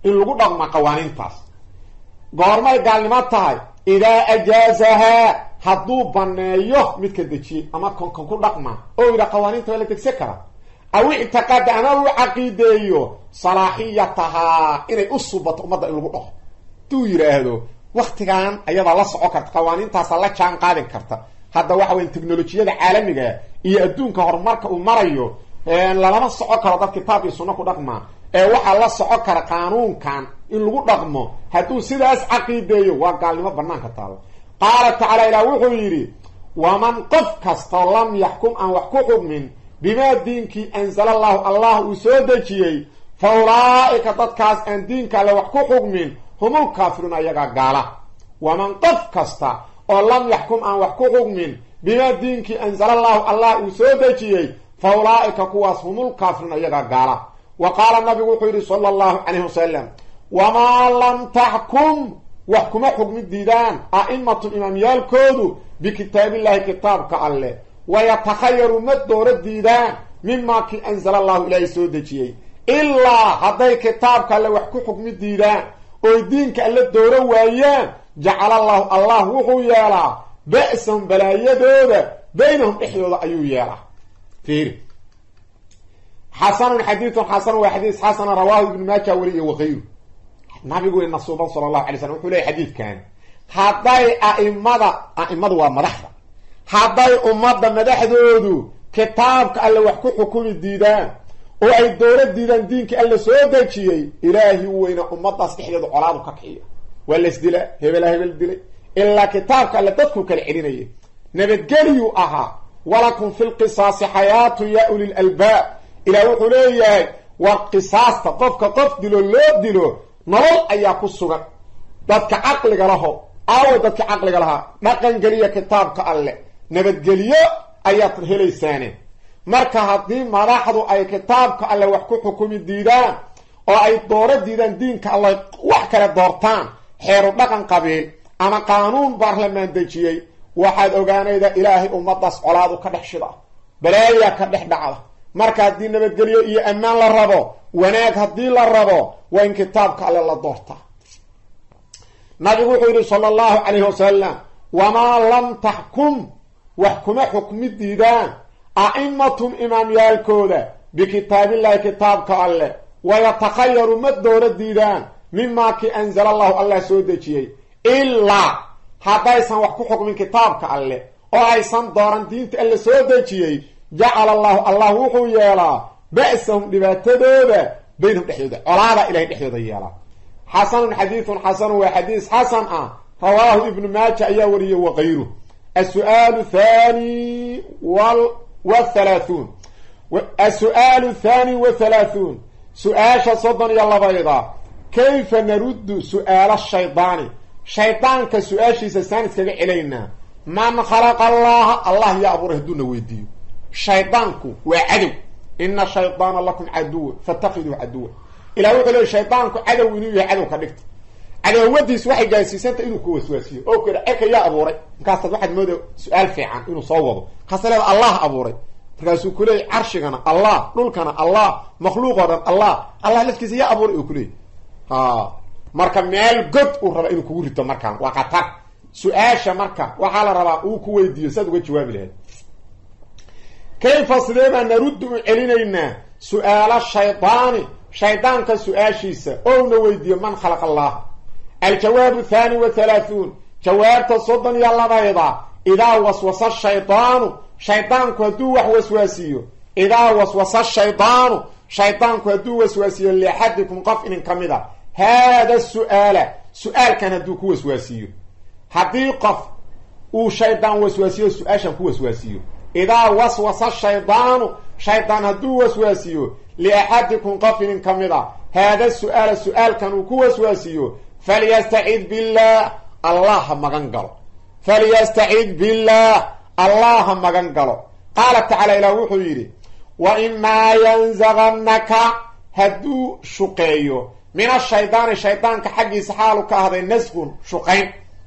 in lagu dhaqmo qawaaniintaas goormay gaalnimo tahay idaa ajaazahaa hadduu baneeyo midka dejiyey ama konkan ku dhaqma oo yidha qawaaniinta waa la degsan karaa aw ictiqaada ama uu caqiideeyo salaaxiyatahaa inay u subato ummadda in lagu dhaqo haduu yidhaahdo waktigan ayadaa la soco karta qawaaniintaasa la jaan qaadin karta hadda waxa weya teknolojiyada caalamiga iyo adduunka horumarka uu marayo lalama soco karo dad kitaab iyo sunno ku dhaqmaa waxaa la soco kara qaanuunkan in lagu dhaqmo hadduu sidaas caqiideeyo waa gaalnimo banaanka taalo qaala tacaala ilaah wuxuu yidhi waman qof kastoo lam yaxkum aan wax ku xukmin bimaa diinkii anzala allahu allah uu soo dejiyey fa ulaa'ika dadkaas aan diinka alle wax ku xukmin humul kaafiruun ayagaa gaala waman qof kasta oo lam yaxkum aan wax ku xukmin bimaa diinkii anzala allahu allah uu soo dejiyey fa ulaa'ika kuwaas humul kaafiruun ayagaa gaala wa qaala nabigu wuxuu yidhi sala allahu calayhi wasalam wamaa lam taxkum wax kuma xukmi diidaan a'imatu imaamyaalkoodu bikitaabillaahi kitaabka alleh wayatakhayaru ma dooro diidaan mimaa kii anzala allahu ilaahay soo dejiyey ilaa hadday kitaabka alle wax ku xukmi diidaan oy diinka alle dooro waayaan jacala allahu allah wuxuu yeelaa ba'sahum balaayadooda baynahum dhexdooda ayuu yeelaa fiiri xasanun xadiidun xasan waa xadiis xasana rawaahu ibnu maaja weliyo wakayru nabigu ina suuban sala allahu alay slam wuxuu leeyay xadiidkan hadday a'imadu waa madaxda hadday ummadda madaxdoodu kitaabka alle wax ku xukumi diidaan oo ay dooro diidaan diinkii alle soo dejiyey ilaahi weyna ummaddaas dhexdeedu colaadu ka kaxiya waa laysdila hebela hebel dilay ilaa kitaabka alle dadkuu kala celinayay nabadgeliyuu ahaa walakum fi lqisaasi xayaatu ya ulil albaab ilaah wuxuu leeyahay war qisaasta qofka qof dilo loo dilo nolol ayaa ku sugan dadka caqliga laho aawo dadka caqliga lahaa dhaqangeliya kitaabka alle nabadgelyo ayaad helaysaane marka haddii madaxdu ay kitaabka alle wax ku xukumi diidaan oo ay dooro diidaan diinka alle wax kale doortaan xeeru dhaqan qabiil ama qaanuun baarlamaan dejiyey waxaad ogaanaydaa ilaahay ummaddaas colaadu ka dhex shida balaayaa ka dhex dhacda marka haddii nabadgelyo iyo ammaan la rabo wanaag haddii la rabo waa in kitaabka alle la doorta nabigu wuxuu yidhi sala allahu calayhi wasalam wamaa lam taxkum wax kuma xukmi diidaan a'imatum imaamyaalkooda bikitaabillaahi kitaabka alleh wayatakhayaru ma dooro diidaan mimaa kii anzala allahu allah soo dejiyey ilaa haddaysan wax ku xukmin kitaabka alleh oo aysan dooran diinta alle soo dejiyey jacala allahu allah wuxuu yeelaa ba'sahum dhibaatadooda baynahum dhexdooda colaada ilahay dhexdooda yeelaa xasanun xadiidun xasanun waa xadiis xasan ah rawaahu ibnu maaja ayaa wariyey wakayruh السؤال الثاني والثلاثون السؤال الثاني والثلاثون سؤال صدن يلا بيضا كيف نرد سؤال الشيطان شيطان كسؤال سيسانس كذا إلينا من خلق الله الله يأبره دون ويديو شيطانك وعدو إن الشيطان لكم عدو فاتخذوا عدو إلى وقال الشيطانك عدو ونيو عدو كدكت على وديس واحد جالس انت انه كوسواسيه او كده اك يا ابوري كاست واحد مودو سؤال فيعان انه صوبه خاصه الله ابوري تراسو كلي عرشنا الله دولكنا الله مخلوقنا الله لفكيس يا ابوري كلي marka meel god uu raba inuu kugu rito markaan waa qatar su'aasha marka waxa la rabaa uu ku weydiiyo sad uga jawaabi lahayd kayfa sidema naruddu ilinayna su'aala shaytaani shaytaanka su'aashiisa oo na weydiiyo man khalaqa allah الجواب الثاني والثلاثون جواب تصدن يلا بيضا إذا وسوس الشيطان شيطان كدو وسواسيه إذا وسوس الشيطان شيطان كدو وسواسيه لأحدكم قفل كمدا هذا سؤال كان دوك وسواسيه حقيقة وشيطان وسواسيه سؤال وسواسيه إذا وسوس الشيطان شيطان هدو وسواسيه لأحدكم قفل كمدا هذا السؤال كان وسواسيه فليستعيذ بالله الله مغنقل فليستعيذ بالله الله مغنقل قال تعالى إلى وحيري وإما ينزغنك هدو شقيو من الشيطان كحقي سحالك هذا النزغ شقين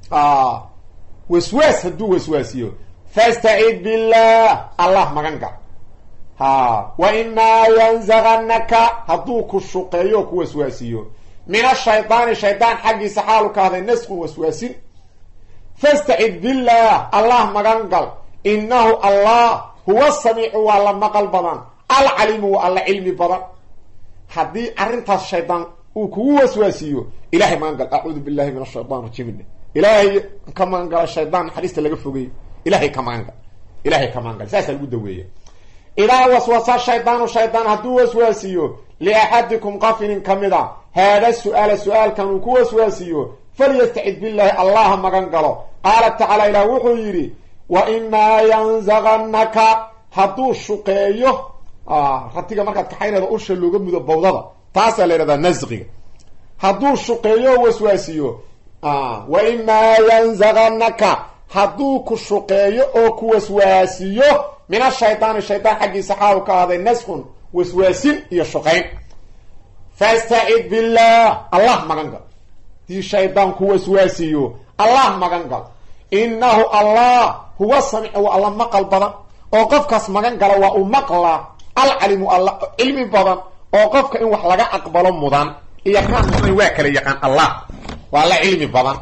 وسواس هدو وسواسيو فاستعيذ بالله الله مغنقل وإما ينزغنك هدوك الشقيو كوسواسيو من الشيطان شيطان حقي سحالك هذا النسخ وسواسين فاستعذ بالله الله مغنقل إنه الله هو السميع والله مقل بضان العليم والله علمي بضان حدي أرنت الشيطان وكو وسواسيو إلهي مغنقل أعوذ بالله من الشيطان الرجيم إلهي كما قال الشيطان حديث اللي قفوقي إلهي كما قال ساسا القدوية إذا وسوس الشيطان هدو وسواسيو لأحدكم قفن كمدا هذا السؤال كانوا كو وسواسيو فليستعذ بالله الله مغنقله قال تعالى إلى وحيري وإما ينزغنك هدو الشقيه رتيجا مركز كحينة أرش اللوغة مدبوضة تاسا لرده نزغي هدو الشقيه وسواسيو وإما ينزغنك هدو كشقيه أو كوسواسيو من الشيطان حقي سحاوك هذا النسخ وسواسين يشقين فاستعذ بالله الله مغنقل دي الشيطان كوسواسيو الله مغنقل إنه الله هو السميع والله مقل بضان وقفكس مغنقل ومقل العلم الله علمي بضان وقفك إن وحلقا أقبل مضان إيقان مضان واكل إيقان الله والله علمي بضان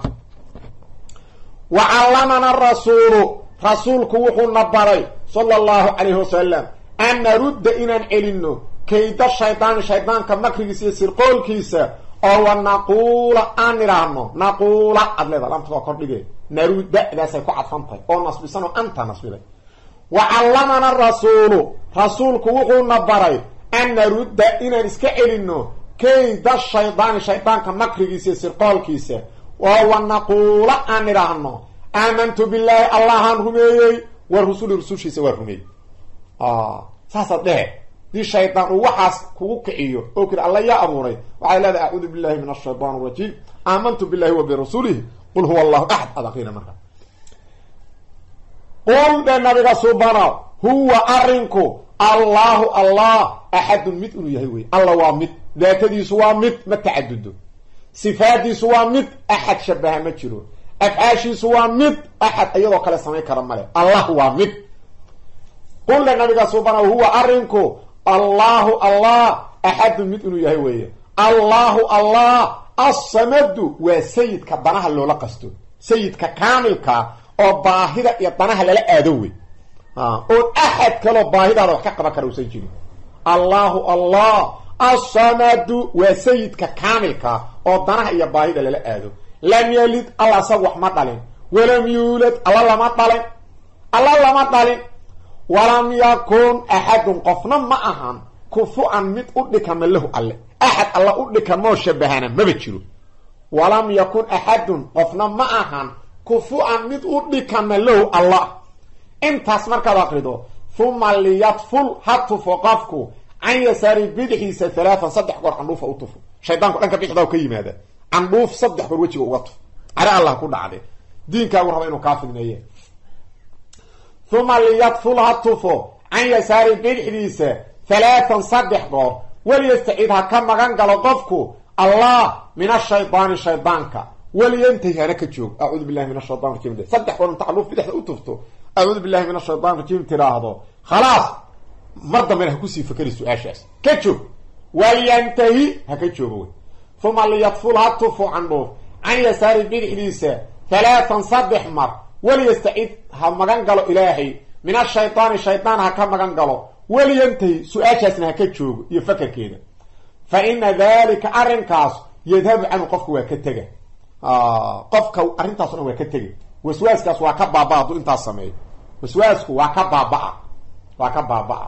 وعلمنا الرسول رسولك وحو نبري صلى الله عليه وسلم أن نرد إنا علنو كيد الشيطان كمكريس يسير قول كيسا أو نقول أنرانو نقول أدلذا لم تفكر لك نرد إذا سيكو عطفانتي أو نصبي سنو أنت نصبي لك وعلمنا الرسول رسولك وحو نبري أن نرد إنا نسك علنو كيد الشيطان كمكريس يسير قول كيسا وهو نقول أنرانو آمنت بالله الله رمي والرسول رسوشي رمي ساسا ده دي الشيطان وحاس كوكعيو اوكر الله يا أموري وعلى هذا أعوذ بالله من الشيطان الرجيم آمنت بالله وبرسوله قل هو الله أحد هذا قيل مرة قل بالنبي سبحانه هو أرنكو الله أحد مثل يهوي الله وامت ذات دي سوى مت ما تعدده صفات دي سوى مت أحد شبه مجرو أفعاشي سوى مت أحد أيضا قال سمعي كرمالي الله هو مت قل للنبي سبحانه هو أرنكو الله أحد مثل يهوي الله الصمد وسيد كبناها اللي لقسته سيد كامل او باهده يطناها للا ادوي او احد كلو باهده روح كقبا كرو سيجي الله الصمد وسيد كامل او دناها يا باهده للا ادو لم يلد الله صوح ما دلين ولم يولد الله لما دلين ولم يكن احد قفنا معهم كفوا مد ادك من له الله احد الله ادك ما شبهنا ما بجيرو ولم يكن احد قفنا معهم كفوا مد ادك من له الله انت اسمرك باقريدو ثم ليطفل حتى فوقفكو عن يسار بدحي ثلاثه صدح قر عنوف او طفو شيطانك دنك بيخداو كيماده عنوف صدح قر وجهه وقف على الله كو دحده دينكا وربا انه كافرنيه ثم ليطفل حتى عن يسار بدحي ثلاثا صدح قر وليستعيدها كما غنقل قفكو الله من الشيطانك ولينتهي هناك تشوف اعوذ بالله من الشيطان الرجيم صدح وانت تعلوف بدحه او طفتو أعوذ بالله من الشيطان الرجيم تراهضو خلاص مرضى منها كسي فكري سؤاشاس كتشوف وينتهي هكتشوفوه ثم ليطفل هاتفو عنه عن يسار بالحديثة ثلاثا صدح مر وليستعيد همغان قالوا إلهي من الشيطان هكا مغان قالوا ولينتهي سؤاشاسنا هكتشوف يفكر كده فإن ذلك أرنكاس يذهب عنه قفك وكتجه قفك أرنكاس وكتجه وسواسكاس وكبابا دو انت سمي وسواسك وكبابا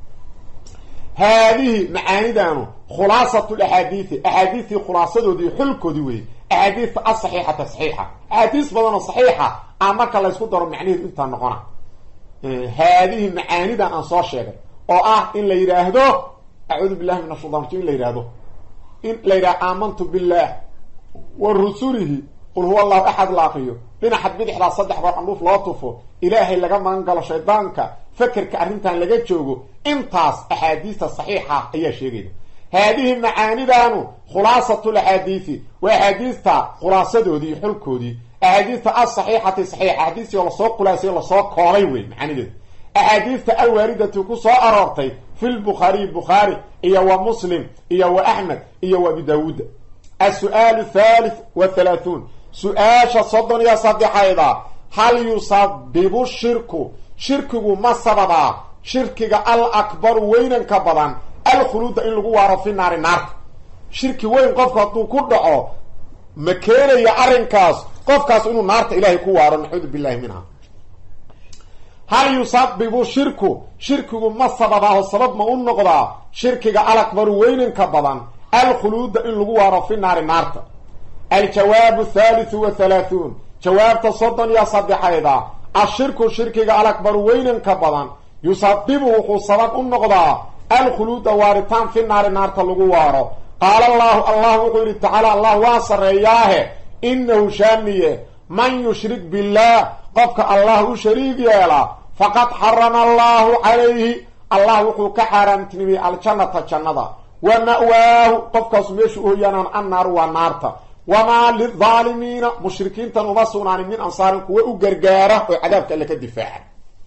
هذه معاني دانو خلاصة احاديث خلاصة دي حلكو دي وي احاديث الصحيحة تصحيحة احاديث بدنا صحيحة امرك الله يسكو دارو معنيه انت نقونا هذه معاني دان انصار شيئا ان لا يراهدو اعوذ بالله من الشيطان الرجيم لا يراهدو ان لا يراه آمنت بالله ورسوله قل هو الله احد لا قيو لنا حد بدحدا صدح بار عنوف لو طفو الهي لغا مانغلو شيطانك فكرك ارنتان لغا جوجو انتاس احاديث صحيحه اي شيغيد هذه معاني دانو خلاصه الاحاديث واحاديث خلاصتودي حلكودي احاديث الصحيحه صحيحه احاديث ولا سو خلاصه ولا سو كولي وي معنيده احاديث الوارده كو سو ارورتي في البخاري اي ومسلم اي واحمد اي وابي داود السؤال الثالث والثلاثون سؤال صدن يا صدح أيضا هل يسبب الشرك شركه ما سببا شركه الأكبر وين كبضا الخلود إن لغوار في النار شرك وين قفك هدو كدعو مكينة يا أرنكاس قفكاس إنو نارت إلهي كوار نعوذ بالله منها هل يسبب شركه ما سببه السبب ما النقضة شركه الأكبر وين كبضا الخلود إن لغوار في النار الجواب الثالث والثلاثون جواب تصدن يا صدح أيضا الشركه الأكبر وين كبضا يسببه سبب النقضة الخلود وارتان في النار تلغواره قال الله وقال تعالى الله واصر إياه إنه شانيه من يشرك بالله قفك الله شريك يلا فقد حرم الله عليه الله وقال كحرم تنبي الجنة ومأواه قفك سميشه ينان النار والنار وما للظالمين مشركين تنبصون عن من أنصارك وقرقاره وعذابك لك الدفاع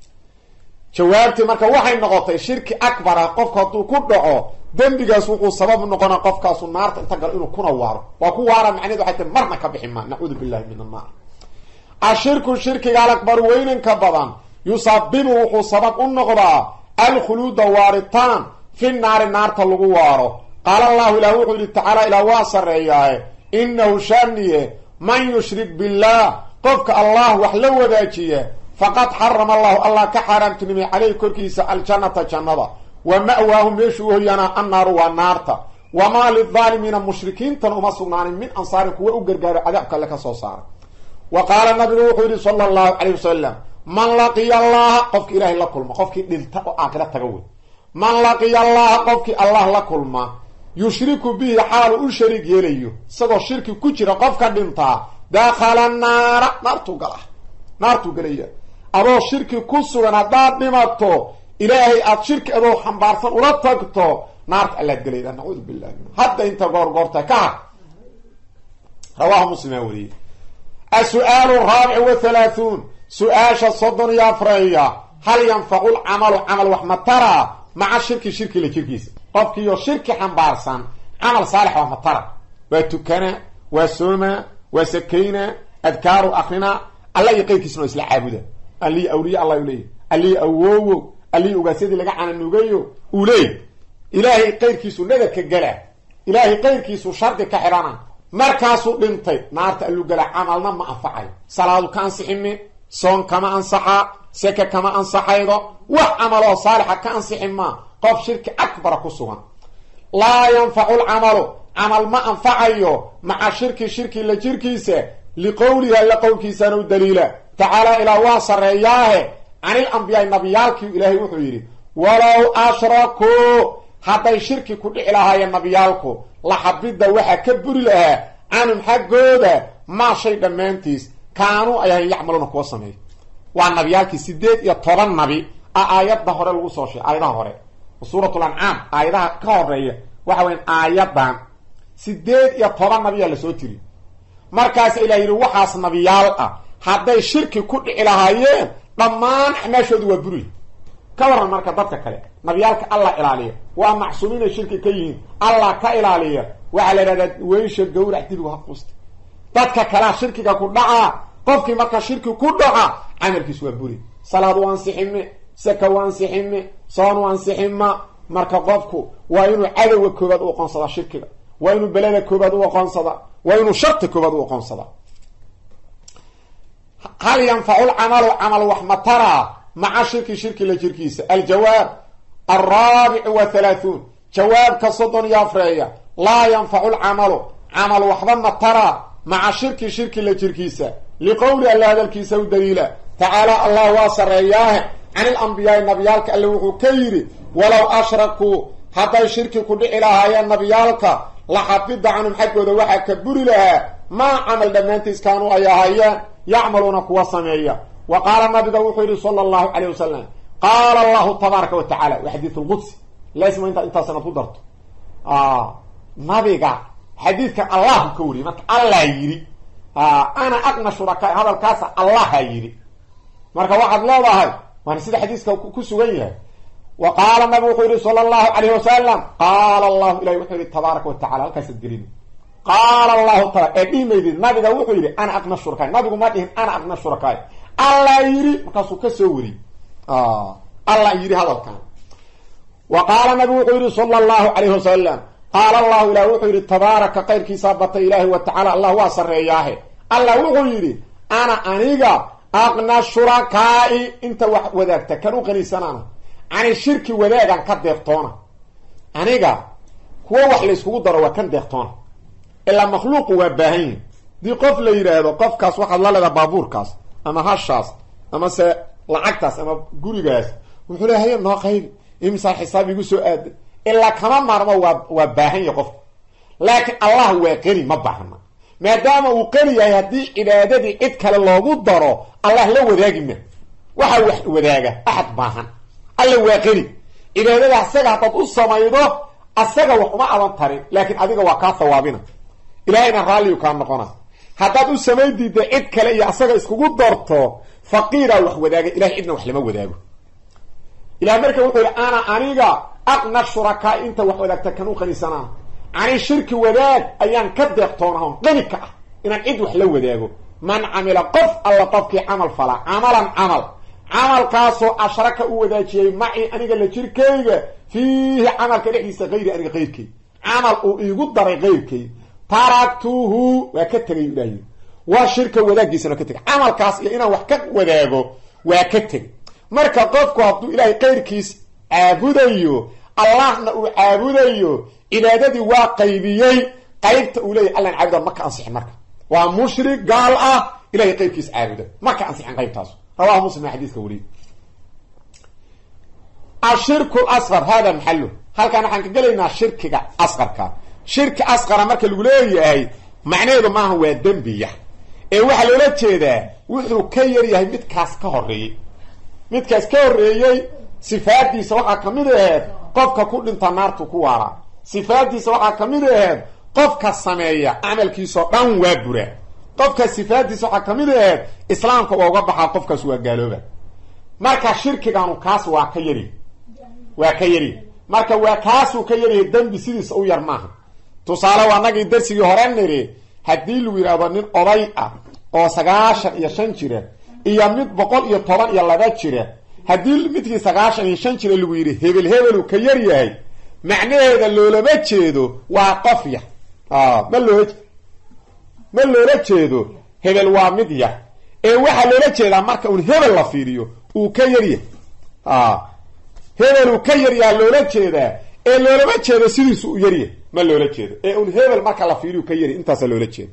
جوابتي marka waxay noqotay shirki akbar qofka haduu ku dhaco dambigaas wuxuu sabab noqona qofkaas naarta inta gal inuu kuna waaro waa ku waara macnaheedu waxay tahay marna ka bixin ma naxuud billahi min annar ashirku shirkiga akbar weynan ka badan yusabibu wuxuu sabab u noqdaa al khulud waritan fi naarta lagu waaro qala allah ila wuxuu ta'ala ila wasareeyahay innahu shaniye man yushrik billah qofka allah wax la wadaajiye فقد حرم الله كحرم تنمي عليه كركيس الجنة جنة ومأواهم يشوه ينا النار والنار وما للظالمين المشركين تنمصنان من أنصارك وأقرقار عذابك لك صوصار وقال النبي صلى الله عليه وسلم من لقي الله قفك إله لكل قفك آخرة تقوي من لقي الله قفك الله لكل ما يشرك به حال الشريك يليه سيدو الشرك كجر قفك دمتا داخل النار نارتو قليه adoo shirki ku sugan hadaad dhimato ilaahay aad shirki adoo xambaarsan ula tagto naarta alla galayda naxuud billaah hadda inta goorta ka rawahu muslim wari السؤال الرابع والثلاثون سؤال صدن يا فريا هل ينفع العمل وحمترى مع الشرك لشركيس قفك يو شرك حمبارسان عمل صالح وحمترى وتكنا وسوما وسكينة أذكار أخنا الله يقيك اسمه إسلاح عابده اللي أولي الله يوليه اللي أووو اللي أغاسيدي لقى عن النوغيو أوليه إلهي قير كيسو ندك الجلع إلهي قير كيسو شرد كحرانا مركاسو لنطي نارت اللو جلع عملنا ما أنفعي صلاة كان صحيمي صون كما أنصحا سكة كما أنصحا ايضا وعمله صالحا كان صحيما قف شرك أكبر قصوها لا ينفع العمل عمل ما أنفعيه مع شرك لجركيسه لقولها لقول كيسانو الدليل تعالى إلى واصر إياه عن الأنبياء النبيالك إلهي وحيري ولو أشركوا حتى يشركي كل إلهي النبيالك لحبيد وحا كبر لها عنهم حقوده ما شيء دمانتيس كانوا أيها يعملون كوصمي والنبيالك سيديد يطرن نبي آيات دهوري الوصوشي آيات دهوري وصورة الأنعام آيات كهوري وحوين آيات دان سيديد يطرن نبي اللي سوتري مركز إلهي وحاس نبيال hadday shirki ku dhici lahaayeen dhammaan xamaashoodu waa buri ka waran marka dadka kale nabiyaalka Allah ilaaliya waa macsuumiin shirki ka yihiin Allah ka ilaaliya waxa la yiraahdaa weysha gowrac dib u haqoosta dadka kale shirkiga ku dhaca qofkii marka shirki ku dhaca amalkiisu waa buri salaadu waan sixime saka waan sixime soon waan sixima marka qofku waa inuu cadawga koobaad u qoonsada shirkiga waa inuu balada koobaad u qoonsada waa inuu sharti koobaad u qoonsada هل ينفع العمل وحمترى مع شرك لجركيس الجواب الرابع والثلاثون جواب كصدن يا فريا لا ينفع عمل وحمترى مع شرك لجركيس لقول الله هذا الكيس والدليل تعالى الله واصر إياه عن الأنبياء النبيالك اللي وحو كيري ولو أشركوا حتى يشركوا كل إلهي النبيالك لحبيد عنهم حقه ذوحا كبر لها ما عمل دمانتيس كانوا أيها يعملون قوة سمعية وقال النبي وحيري صلى الله عليه وسلم قال الله تبارك وتعالى وحديث القدس لازم انت سنتضرت نبي حديثك الله كوري الله يري انا اغنى شركاء هذا الكاس الله يري marka waxaad leedahay waan sida xadiiska ku sugan yahay وقال النبي وحيري صلى الله عليه وسلم قال الله إليه وحيري تبارك وتعالى الكاس الدليل qaala allahu taala ee dhimaydid nabiga wuxuu yidhi ana aqna shurakaay nabigu ma dhihin ana aqna shurakaay allah yidhi markaasuu ka soo weri allah yidhi hadalkan wa qaala nabigu wuxuu yidhi sala allahu calayhi wasalam qaala allahu ilah wuxuu yidhi tabaaraka qayrkiisaa batay ilaahi wa tacala allah waa sarreeyaahe allah wuxuu yidhi ana aniga aqna shurakaa'i inta wax wadaagta kan u qaniisanaana cani shirki wadaagan ka deeqtoona aniga kuwo wax layskugu daro waa kan deeqtoona ilaa makhluuqu waa baahan yihin dii qof la yidhaahdo qofkaas waxaad la leedaha baabuurkaas ama hashaas ama se lacagtaas ama gurigaas wuxuu le haye noo qaybi imsaa xisaab igu soo aaday ilaa kama maarmo waa baahan yahy qofka laakiin allah waa qeni ma baahna maadaama uu qeni yahay haddii cibaadadii cid kale loogu daro allah la wadaagi ma waxa wax wadaaga axad baahan alla waa qeni cibaadada asaga haddaad u samaydo asaga wax uma adan tarin laakiin adiga waa kaa hawaabina ilaahayna raalliyu kaa noqona haddaad u samayn diidda cid kale iyo asaga iskugu darto faqiiraa wax wadaaga ilahay cidna wax lama wadaago ilahay marka wuxuu yihi ana aniga aqna shurakaa inta wax wadaagta kan u qanisanaa cani shirki wadaag ayaan ka deeqtoonahon qani ka ah inaan cid wax la wadaago man camila qof alla qofkii camal fala camalan camal camalkaasoo ashraka u wadaajiyey maci aniga la jirkayga fiihi camalka dhexdiisa hayri aniga qayrkay camal uu iigu daray qayrkay taraktuhu waa ka tegay ilaahay waa shirka wadaaggiisana ka tegay camalkaas iyo inaan wax ka wadaago waa ka tegay marka qofku hadduu ilaahay qayrkiis caabudayo allahna uu caabudayo cibaadadii waa qaybiyey qaybta uu leeyahy allan caabuda maka ansixin marka waa mushrik gaal ah ilahay qayrkiis caabuda maka ansixin qaybtaas rawahu muslim xadiiska weliy ashirku lasqar hada maxalu halkaan waxaan ka gelaynaa shirkiga asqarka shirki asqara marka lagu leeyahay macnaheedu maaha waa dembiya ee waxaa loola jeedaa wuxuu ka yar yahay midkaas ka horeeyey midkaas ka horreeyey sifaadiisa waxaa kamid aheed qofka ku dhinta naartu ku waaraa sifaadiisa waxaa kamid aheed qofka sameeya camalkiisao dhan waa buraa qofka sifaadiisa waxaa kamid aheed islaamka ooga baxaa qofkaas waa gaalooba marka shirkiganu kaas waa ka yari marka waa kaasuu ka yaryahay dembi sidiisa u yar maaha tusaale waa nagii darsigii hore niri haddii lagu yidhaahdo nin oday ah oo 95 jira iyo mid 112 jira haddii midkii 95 jira lagu yidhi hebelu ka yar yahay macnaheeda loolama jeedo waa qofya ma loola jeedo hebel waa mid yar ee waxaa loola jeedaa marka uun hebel la fiiriyo uu ka yaryahay hebel uu ka yaryaa loola jeedaa ee loolama jeedo sidiisu u yaryahay ma loola jeedo ee uun hebel marka la fiiriyo ka yari intaasa loola jeedo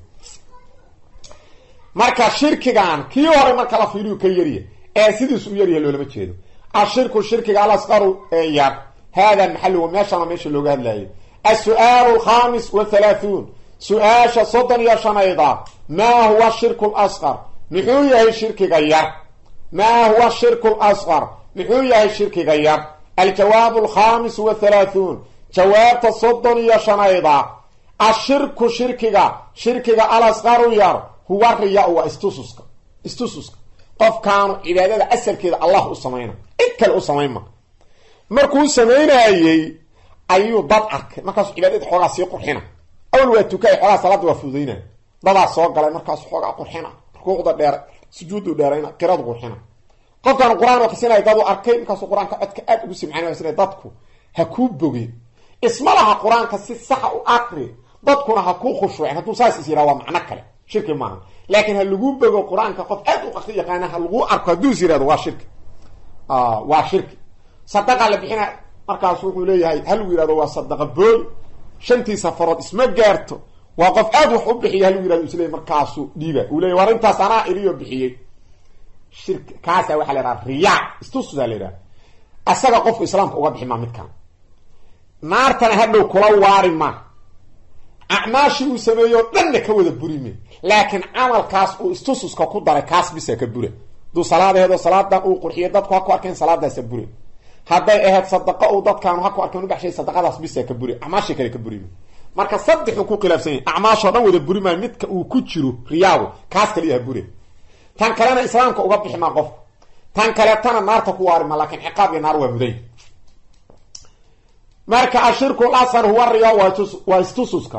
marka shirkigan kii hore marka la fiiriyo ka yaryahay ee sidiisu u yaryahay loolama jeedo ashirku shirkiga alasqaru ee yar hada maxalu meeshana meesha looga hadlayo السؤال الخامس والثلاثون سؤال صدن يا شنيضة ما هو الشرك الأصغر نحوية الشرك غير ما هو الشرك الأصغر نحوية الشرك غير الجواب الخامس والثلاثون جواب صدن يا شنيضة الشرك شركك الأصغر ير هو الرياء واستسسك قف كانوا عبادة أسل كذا الله أصمينا إكل أصمينا مركو سمينا ayuu dad arkay markaas cibaadada xoogaa sii qurxina awal waa tukay xoogaa salaad waa fududeyna dada soo galay markaas xoogaa qurxina rukuucda dheer sujuudu dheerayna qiraad qurxina qofkan quraan oo qisinay dad uu arkay markaas quraanka codka aad ugu simcaan waa dadku ha ku bogay ismalaha quraanka si sax u aqri dadkuna ha ku khushuucin haduu saas is yiraahdo macna kale shirki maaha laakiin ha lagu bogo quraanka qof aad u aqri yaqaana ha lagu arko haduu yiraahdo waa shirki waa shirki sadaqa la bixina markaas wuxuu leeyahay hal wiirado waa sadaqa bool shantii safarood isma gaarto waa qof aad wax u bixiyo hal wiirado isleey markaas dhiiba uu leeyahay war intaas ana iliyo bixiyay shirk kaasa waxa la yiraahdaa riyaa istusuda leeyahay asaga qof islaamka uga bixima midkan naartana hadhow kula waarima acmaashi uu sameeyo dhanna ka wada burime laakiin amalkaas uu istususka ku daray kaas bisa ka bure du salaadeedo salaada uu qurxiyo dadku ha ku arkeen salaadaas bure hadday ahayd sadaqa oo dadkaan waxa ku arkeen u baxshay sadaqadaas bis ka buri acmaashi kale ka buri marka saddex ku khilaafsan acmaasho dhan wada buri ma midka uu ku jiro riyaabo kaas kale yahay buri tan kalena islaamka uga bixima qof tan kale tan naarta ku waari ma laakiin ciqaab iyo naar waa muday marka ashirku al-asghar huwa riyaa wa istususka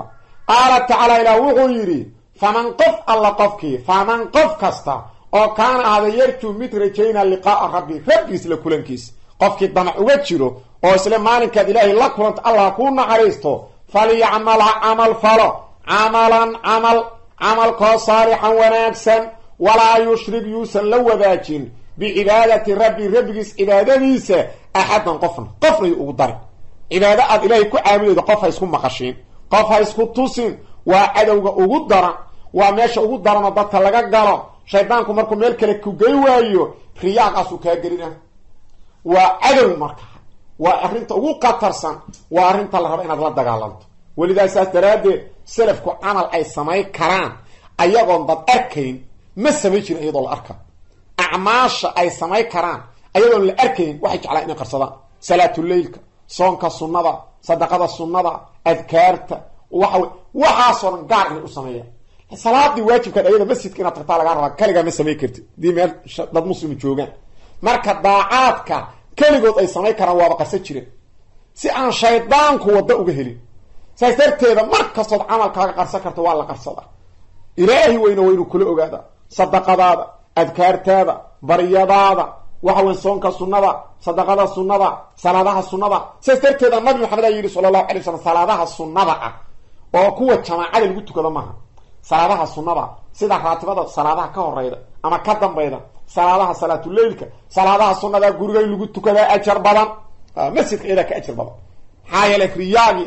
qaala tacaala ilaah wuxuu yidhi faman qof alla qofkii faman qof kasta oo kaana ahada yarjuu mid rajayna liqaa'a rabbi rabbigiis la kulankiisa qofkii damac uga jiro oo isle maalinkaad ilaahay la kulanta allah kuu naxariisto falyacmal ha camal falo camalan camalkoo saalixan wanaagsan walaa yushrik yuusan la wadaajin bicibaadati rabbi rabbigiis cibaadadiisa axadan qofna yu ugu darin cibaado aad ilaahay ku caabudaydo qof ha isku maqashiin qof ha isku tusin waa cadowga ugu daran waa meesha ugu daranoo dadka laga galo shaydaanku markuu meel kale ku gey waayo riyaaqaasuu kaa gelina waa cadow marka waa arrinta ugu qatarsan waa arrinta la raba inaad la dagaalanto welidaa saas daraaddeed salafku camal ay samayn karaan ayagoon dad arkayn ma samayn jirin iyadoo la arka acmaasha ay samayn karaan ayadoon la arkayn waxay jeclaan inay qarsadaan salaatuleylka soonka sunnada sadaqada sunnada adkaarta waxaasoo dhan gaar inay u sameeyaan salaadii waajibkaad ayada masjidka inaad tagtaa lagaa rabaa kaligaa ma samayn kartid hadii meel dad muslimi joogaan marka daacaadka keligood ay samayn karaan waaba qarsan jireen si aan shaydaanku waddo uga helin saas darteeda mar kastood camalkaaga qarsan karto waa la qarsadaa ilaahi weyna waa inuu kula ogaadaa sadaqadaada adkaartaada baryadaada waxa weyn soonka sunnada sadaqada sunnada salaadaha sunnada saas darteeda nabi maxamed ayaa yidhi sala allahu alay wasalam salaadaha sunnada ah oo kuwa jamaacada lagu tukado maaha salaadaha sunnada sida raatibada salaadaha ka horeyda ama ka dambayda salaadaha salaatuleylka salaadaha sunnada guriga in lagu tukadaa ajar badan masjidka iyadaa ka ajar badan maxaa yeelay riyaagii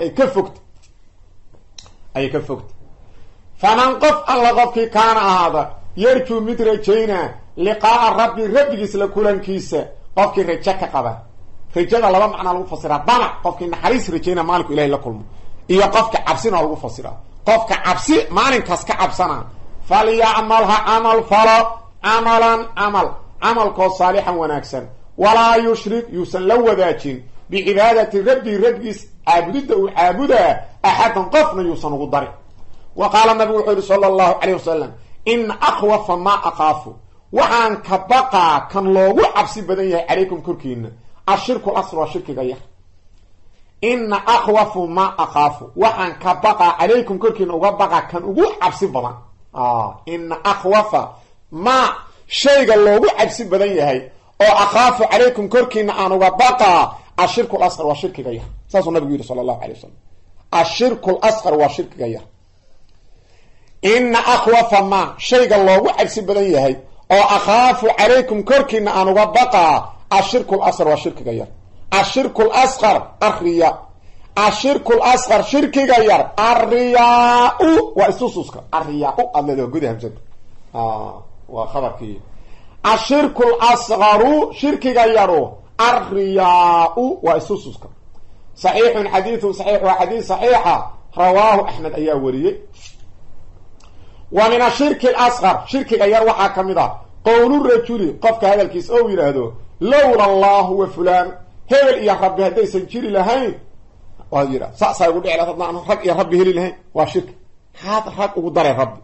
ayay ka fogta faman qof alla qofkii kaana ahaada yarjuu mid rajaynaa liqaa'a rabbi rabbigiis la kulankiisa qofkii rajo ka qaba rajada laba macnaa lagu fasiraa damac qofkii naxariis rajayna maalinku ilahay la kulmo iyo qofka cabsina lagu fasiraa qofka cabsi maalinkaas ka cabsana falyacmal ha camal falo camalkoo saalixan wanaagsan walaa yushrik yuusan la wadaajin bicibaadati rabbi rabbigiis caabudidda uu caabudaa axadan qofna yuusan ugu darin wa qaala nabigu wuxuu yihi sala allahu calayh wasalam ina akhwafa maa aqaafu waxaan ka baqaa kan loogu cabsi badan yahay calaykum korkiina ashirku lasr waa shirkiga yar ina akhwafu maa aqaafu waxaan ka baqaa calaykum korkiina uga baqa kan ugu cabsi badan ina akhwafa maa shayga loogu cabsi badan yahay oo akhaafu calaykum korkiina aan uga baqaa ashirku lasqar waa shirkiga yar saasuu nabigu yidhi sala allahu alay wasalam ashirku lasqar waa shirkiga yar ina akhwafa maa shayga loogu cabsi badan yahay oo akhaafu calaykum korkiina aan uga baqaa ashirku lasqar waa shirkiga yar ashirku lasqar arriya ashirku lasqar shirkiga yar arriyaa-u waa isususka arriyaa-u aad leedaha guda hamsada waa khabarkii ashirku lasqaru shirkiga yaru arriyaa-u waa isususka saxiixun xadiidun saxiix waa xadiid saxiixa rawaahu axmed ayaa wariyey wa min ashirki alasqar shirkiga yar waxaa ka mid ah qowlu rajuli qofka hadalkiisa ou yidhaahdo lowla allahu wa fulaan hebel iyo rabbi haddaysan jiri lahayn waad yidha saasaa igu dhici lahayd haddaan rag iyo rabbi heli lahayn waa shirki haad rag ugu daray rabbi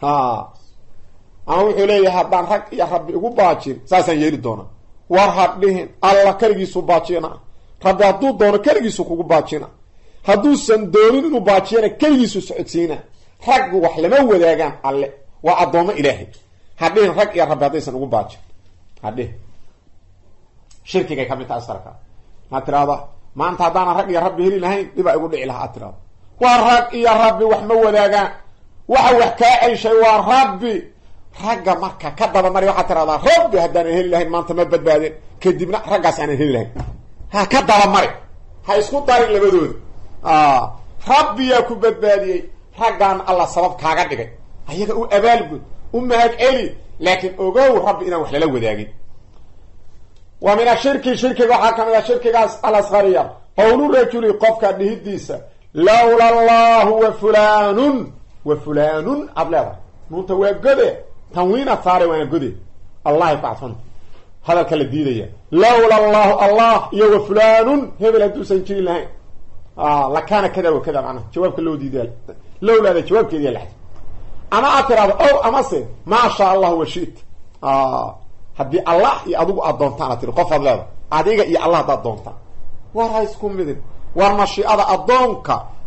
ama wuxuu leeyahay haddaan rag iyo rabbi igu baajin saasaan yeeli doona war hadhihin alla keligiisu baajina rabbi hadduu doono keligiisu kugu baajina hadduusan doonin inuu baajiyana keligiisu socodsiina raggu wax lama wadaagaan alle waa addoommo ilaahay hadhihin rag iyo rabbi haddaysan ugu baajin hadhihin shirkigay ka mid taha asarka maad tirahda maanta haddaanan rag iyo rabbi heli lahayn dhibaa igu dhici lahaa aad tirahda waa rag iyo rabbi wax ma wadaagaan waxa wax kaa celshay waa rabbi ragga marka ka dabamari waxaad tirahdaa rabbi haddaanan heli lahayn maanta ma badbaadeen kadibna raggaas aanan heli lahayn ha ka dabamari ha isku darin labadooda rabbiyaa ku badbaadiyey raggaan alla sabab kaaga dhigay ayaga u abaalgud u mahad celi laakiin ogow rabbi inaan wax lala wadaagin wa min ashirki shirkiga waxaa ka mid a shirkigaas alasqariya qowlu rajuli qofka dhihidiisa lowla allahu wa fulaanun aad leedahay nuunta waa gode tanwiinaad saaray waana gode allahay ku cadfanta hadalka la diidaya lowla allahu allah iyo wa fulaanun hebel hadduusan jiri lahayn lakaana kada wa kada macnaha jawaabka loo diiday lowlaada jawaabkeediya laxda ama aad tiraahdo ow amase maa sha allah wa shit haddii allah iyo adigu aad doontaan aad tiri qofaad leeda adiga iyo allah haddaad doontaan war ha isku midin war mashiicada addoonka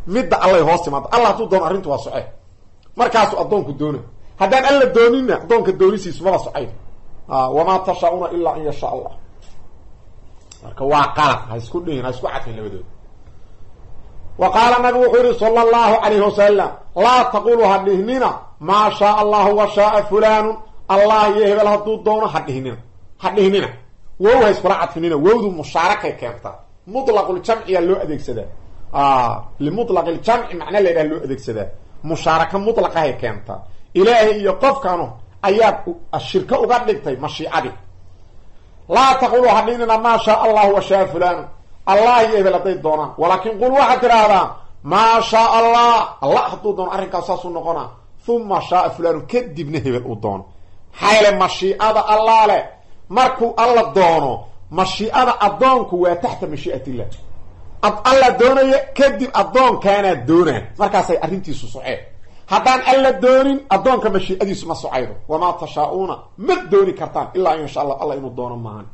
midda allay hoos timaado alla hadduu doono arrintu waa soce markaasuu addoonku doona haddaan alla doonina addoonka doonisiisu maba socaydo wamaa tashaa-una ilaa an yashaa allah marka waa qalad ha isku dhihin ha isku cadfin labadooda wa qaala nabigu wuxuu yihi sala allahu calayhi wasalam laa taqulu ha dhihnina maa shaaa allahu wa shaaa fulaanu allah iyo hebel hadduu doono ha dhihnina wow ha iskula cadfinina wowdu mushaarakay keentaa mutlaqljamciyaa loo adeegsadaa limutlaqljamci macna la yidhaha loo adeegsadaa mushaaraka mutlaqahay keentaa ilaahay iyo qofkanu ayaad shirko uga dhigtay mashiicadii laa taqulu ha dhihnina maa shaaa allahu wa shaaa fulaanu allah iyo hebel hadday doonaan walaakin qul waxaad tidhaahdaa maa shaaa allah hadduu doono arrinkaas saasuu noqonaa uma shaaa fulaanu kadibna hebel uu doono xayle mashiicada allah leh markuu alla doono mashiicada addoonku waa taxta mashii'atillah alla doonaya kadib addoonkaanaa doonaa markaasay arrintiisu soceen haddaan alla doonin addoonka mashiicadiisu ma socaydo wamaa tashaa-uuna ma dooni kartaan ilaa insha allah alla inuu doono maahan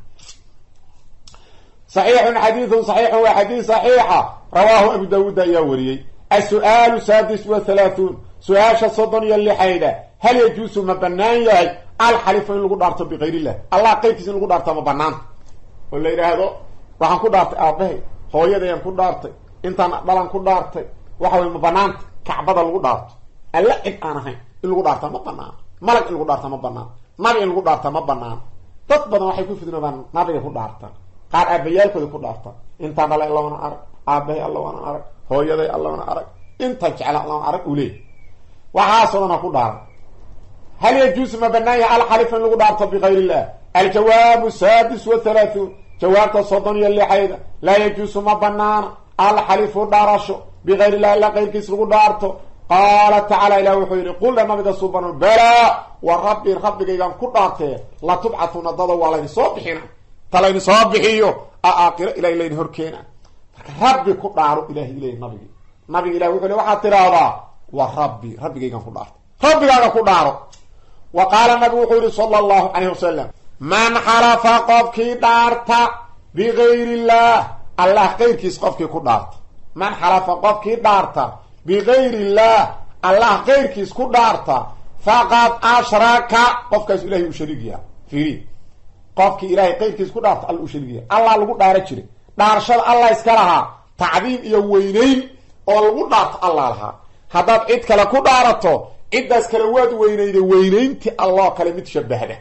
صحيح حديث صحيح وحديث صحيحة رواه أبو داود يا وريي السؤال السادس والثلاثون سؤال صدن يلي حيدا هل يجوز مبنان ياي الحلف إن لغو دارت بغير الله الله قيبكس إن لغو دارت مبنان ولا إله هذا وحن كو دارت أبهي هو يدين كو دارت انتان دلان كو دارت وحوي مبنان كعبد لغو دارت ألا إن أنا هين إن لغو دارت مبنان ملك إن لغو دارت مبنان نبي إن لغو دارت مبنان تطبضا وحي كو فدنا بان نبي كو دارت qaar aabayaalkooda ku dhaarta intaan dhalay alla wana arag aabahay alla wana arag hooyaday alla wana arag intaan jecla alla wana arag uu leey waxaasoo dhan ku dhaaran hal yajuusu ma banaaya alxalif in lagu dhaarto bigayri illah aljawaabu sadis wa 30 jawaabta soddon iyo lixayda laa yajuusu ma banaana alxalifu dhaarasho bigayri illah illa qayrkiis lagu dhaarto qaala tacaala ilah wuxuu yidhi qulna nabiga subanu balaa wa rabbi rabbigaygaan ku dhaartee la tubcatuna dada waa laydin soo bixina talayni soo bixiyo aakhira ilaahay leen horkeena marka rabbi ku dhaaro ilaahay ilaahay nabiga ilaahay wuxuu waxa tiraahdaa wa rabbigaygan ku dhaarto rabbigaaga ku dhaaro wa qaala nabi wuxuu sallallahu alayhi wasallam man halafa qofki dhaarta bigayri illah allah qayrkiis qofki ku dhaarta man halafa qofki dhaarta bigayri illah allah qayrkiis ku dhaarta faqad ashraka qofkaas ilaahay u shariigiya fiiri qofki ilaahay qayrkiis ku dhaarto alla u shariigiya allah lagu dhaara jiray dhaarashada allah iska lahaa tacdiim iyo weynayn oo lagu dhaarto allah lahaa haddaad cid kale ku dhaarato ciddaas kale waad weynayday weynayntii allah kale mid shabahda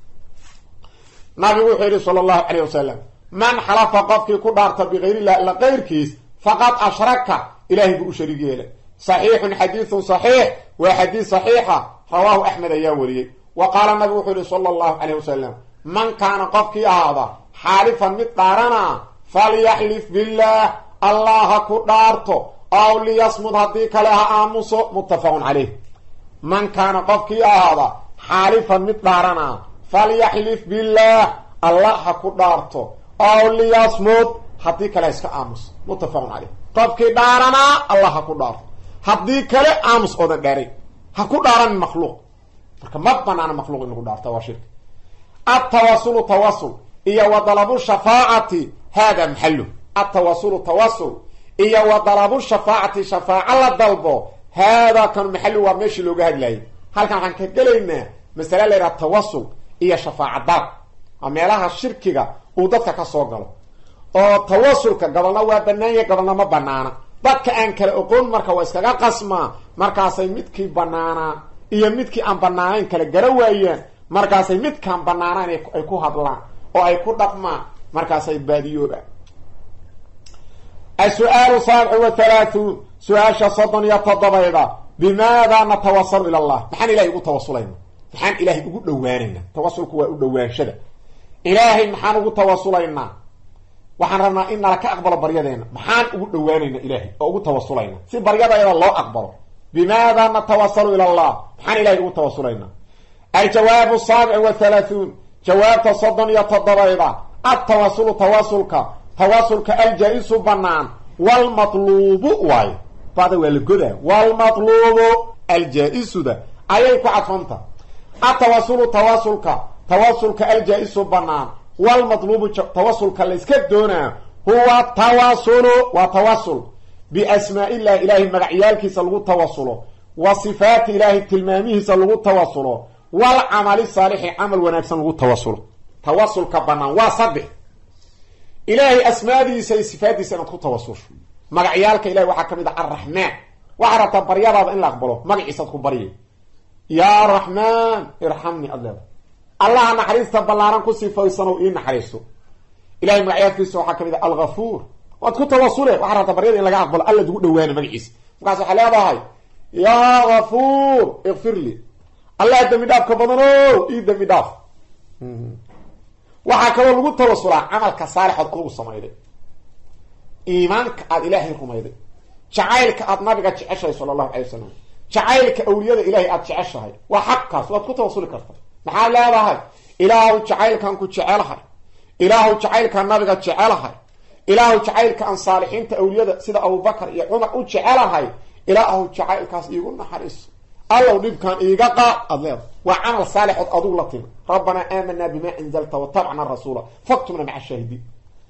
nabigu wuxuu yidhi sala allahu calayh wasalam man xalafa qofkii ku dhaarta bigayri illah illa qayrkiis faqad ashraka ilaahay buu u shariig yeelay saxiixun xadiidun saxiix waa xadiid saxiixa rawaahu axmed ayaa wariyey wa qaala nabigu wuxuu yidhi sala allahu calayh wasalam man kaana qofkii ahaada xaalifan mid dhaarana falyaxlif billaah allah ha ku dhaarto aw liyasmud haddii kale ha aamuso muttafaqun caleyh man kaana qofkii ahaada xaalifan mid dhaarana falyaxlif billaah allah ha ku dhaarto aw liyasmud haddii kale iska aamuso muttafaqun caleyh qofkii dhaarana allah ha ku dhaarto haddii kale aamus oodan dhaaray ha ku dhaaran makhluuq marka ma banaana makhluuq in lagu dhaarto waa shirki التواصل تواصل إيا وطلب الشفاعة هذا محله التواصل تواصل إيا وطلب الشفاعة شفاعة للضلبه هذا كان محله ومشي له جهد لي هل كان عن كجلينا مثلا لرا التواصل إيا شفاعة دار أما لها الشركة وضدك صوغل أو تواصل كقبلنا وبناية قبلنا ما بنانا ضدك أنك الأقول مركا وإسكاقا قسما مركا سيمتكي بنانا إيا متكي أن بنانا إنك لقرويا markaasay midkaan banaanaan ay ku hadlaan oo ay ku dhaqmaan markaasay baadiyooba السؤال 37 سؤال صدن يتضبيضا بماذا نتوصل إلى الله محان إلهي يقول توصلين محان إلهي يقول دواننا توصلك ويقول شده إلهي محان يقول توصلين وحان ربنا إن لك أقبل بريادين محان يقول دواننا إلهي ويقول توصلين في بريادة إلى الله أقبل بماذا نتوصل إلى الله محان إلهي يقول توصلين الجواب 37 جواب تصدن يتضبيضا التواصل تواصلك الجائز بنان والمطلوب واي هذا هو الجدة والمطلوب الجائز ده أيك عطفنت تواصلك الجائز بنان والمطلوب تواصلك اللي سكت دونه هو التواصل biasmaa illahi ilaahay magacyaalkiisa lagu tawasulo wa sifaati ilaahay tilmaamihiisa lagu tawasulo walcamali saalixi camal wanaagsan lagu tawasulo tawasulka banaan waa saddex ilaahay asmaadiisa iyo sifaadiisa inaad ku tawasusho magacyaalka ilahay waxaa kamid ah arraxmaan waxaa rabtaa baryadaada in la aqbalo magaciisaad ku barya yaa raxmaan irxamni ad leeda allaha naxariista ballaaran ku sifaysano ii naxariisto ilahay magacyaalkiisa waxaa kamid ah algafuur waad ku tawasule waxaa rabtaa baryada in laga aqbalo alla ugu dhawaana magaciisa markaas waxaa leedahay yaa gafuur ikfir li allah dambi dhaafka badano ii dambi dhaaf waxaa kaloo lagu tawasulaa camalka saalixood adugu samayday iimaanka aada ilaahay rumayday jacaylka aada nabiga jeceshahay sala allahu calay wasalam jacaylka awliyada ilahay aada jeceshahay waa xaqkaas waad ku tawasuli karta maxaad leedahay ilaahu jacaylkaan ku jecelahay ilaahu jacaylkaan nabiga jecelahay ilaahu jacaylka aan saalixiinta awliyada sida abubakar iyo cumar u jecelahay ilaahu jacaylkaas iigu naxariiso allow dhibkaan iiga qaad aad leedahay waa camal saalixood adugu la timi rabbanaa aamanaa bima anzalta watabacna rasuula faktumna maca shaahidiin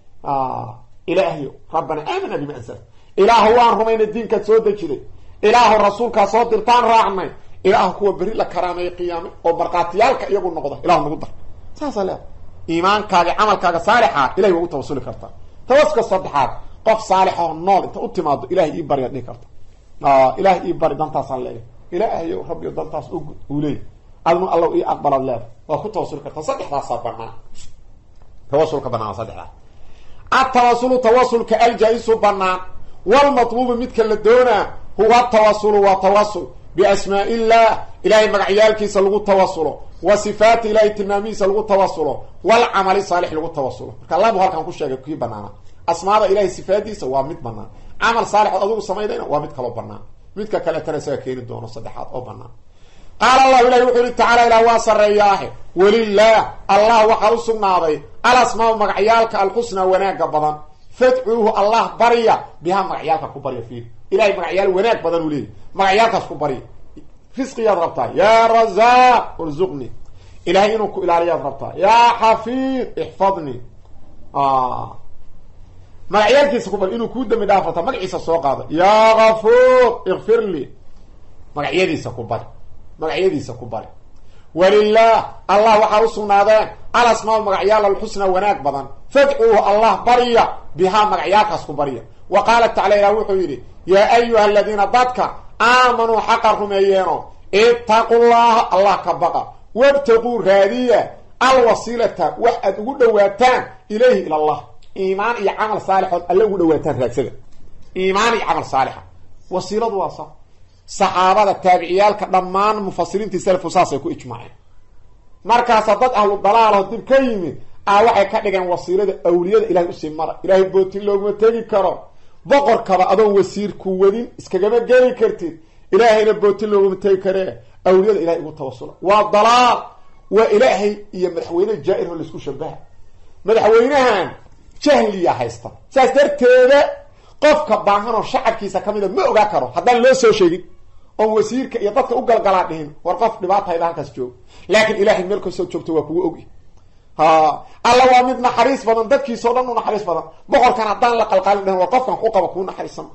ilaahayo rabbanaa aamanaa bima anzalta ilaahu waan rumaynay diinkaad soo dejiday ilaahu rasuulkaa soo dirtaan raacnay ilaahu kuwa beri la karaameeyey qiyaame oo markhaatiyaalka iyagu noqda ilahu nagu dar saasaa leedahay iimaankaaga camalkaaga saalixa ilahay waa u tawasuli kartaa tawaska saddexaad qof saalixoo nool inta u timaado ilahay ii baryaad dhihi karta ilahay ii bari dantaasaan leeyahay ilaahayo rabbiyo dantaas uu leeyay adnu allow ii aqbalaad leedahay waa ku tawasuli kartaa saddexdaasaa banaan tawasulka banaan saddexdaas atawasulu tawasulka aljaa-isu banaan walmatluubu midka la doonaa huwa tawasulu waa tawasul biasmaa illah ilahay magacyaalkiisa lagu tawasulo wa sifaati ilahay tilmaamihiisa lagu tawasulo walcamali saalix lagu tawasulo marka labu halkan ku sheegay kii banaana asmaada ilahay sifaadiisa waa mid banaan camal saalixood adugu samaydayna waa mid kaloo banaan midka kale tana isaga keeni doono saddexaad oo banaan qaala allahu ilahi wuxuu yihi tacaala ilah waa sareeyaahe walilah allah waxaa u sugnaaday alasmaau magacyaalka alxusnaa wanaaga badan fadcuuhu allah barya bihaa magacyaalka ku barya fiir ilahay magacyaal wanaag badan uu leeyay magacyaalkaas ku barya risqiyaad rabtaa yaa razaaq urzuqni ilahay inuu ku ilaaliyaad rabtaa yaa xafiid ixfadni magacyaalkiisa ku bari inuu kuu dambi dhaaf rabtaa magaciisa soo qaada yaa gafuur ikfir li magacyadiisa ku bari magacyadiisa ku bari walilah allah waxaa u sugnaadeen alasmaa magacyaal alxusnaa wanaag badan fadcuuhu allah barya bihaa magacyaalkaas ku barya wa qaala tacala ilah wuxuu yidhi yaa ayuha aladiina dadka aamanuu xaqa rumeeyeeno ittaqu llaha allah ka baqa wabtaquu raadiya alwasiilata wax aad ugu dhawaataan ilayhi ila allah iimaan iyo camal saalixood alle ugu dhawaataan raagsada iimaan iyo camal saalixa wasiiladu waa sa saxaabada taabiciyaalka dhammaan mufasiriintii salafku saasay ku ijmaaceen markaasa dad ahlu dalaalaho dib ka yimid waxay ka dhigeen wasiilada awliyada ilahay usii mara ilahay bootin looguma tegi karo boqorkaba adoon wasiir ku wadin iskagama geli kartid ilaahayna bootin looguma tegi karee awliyada ilahay ugu tawasula waa dalaal waa ilaahay iyo madaxweyne jaa-ir oo laisku shabaha madaxweynahan jahliya haysta saas darteeda qofka baahanoo shacabkiisa kamida ma ogaa karo haddaan loo soo sheegin oon wasiirka iyo dadka u galgalaa dhihin war qof dhibaatayda halkaas joogo laakiin ilaahay meel kastoo joogto waa kugu ogi alla waa mid naxariis badan dadkiisao dhan u naxariis badan boqorkan haddaan la qalqaalin dhahin war qofkan ku qaba kuu naxariisama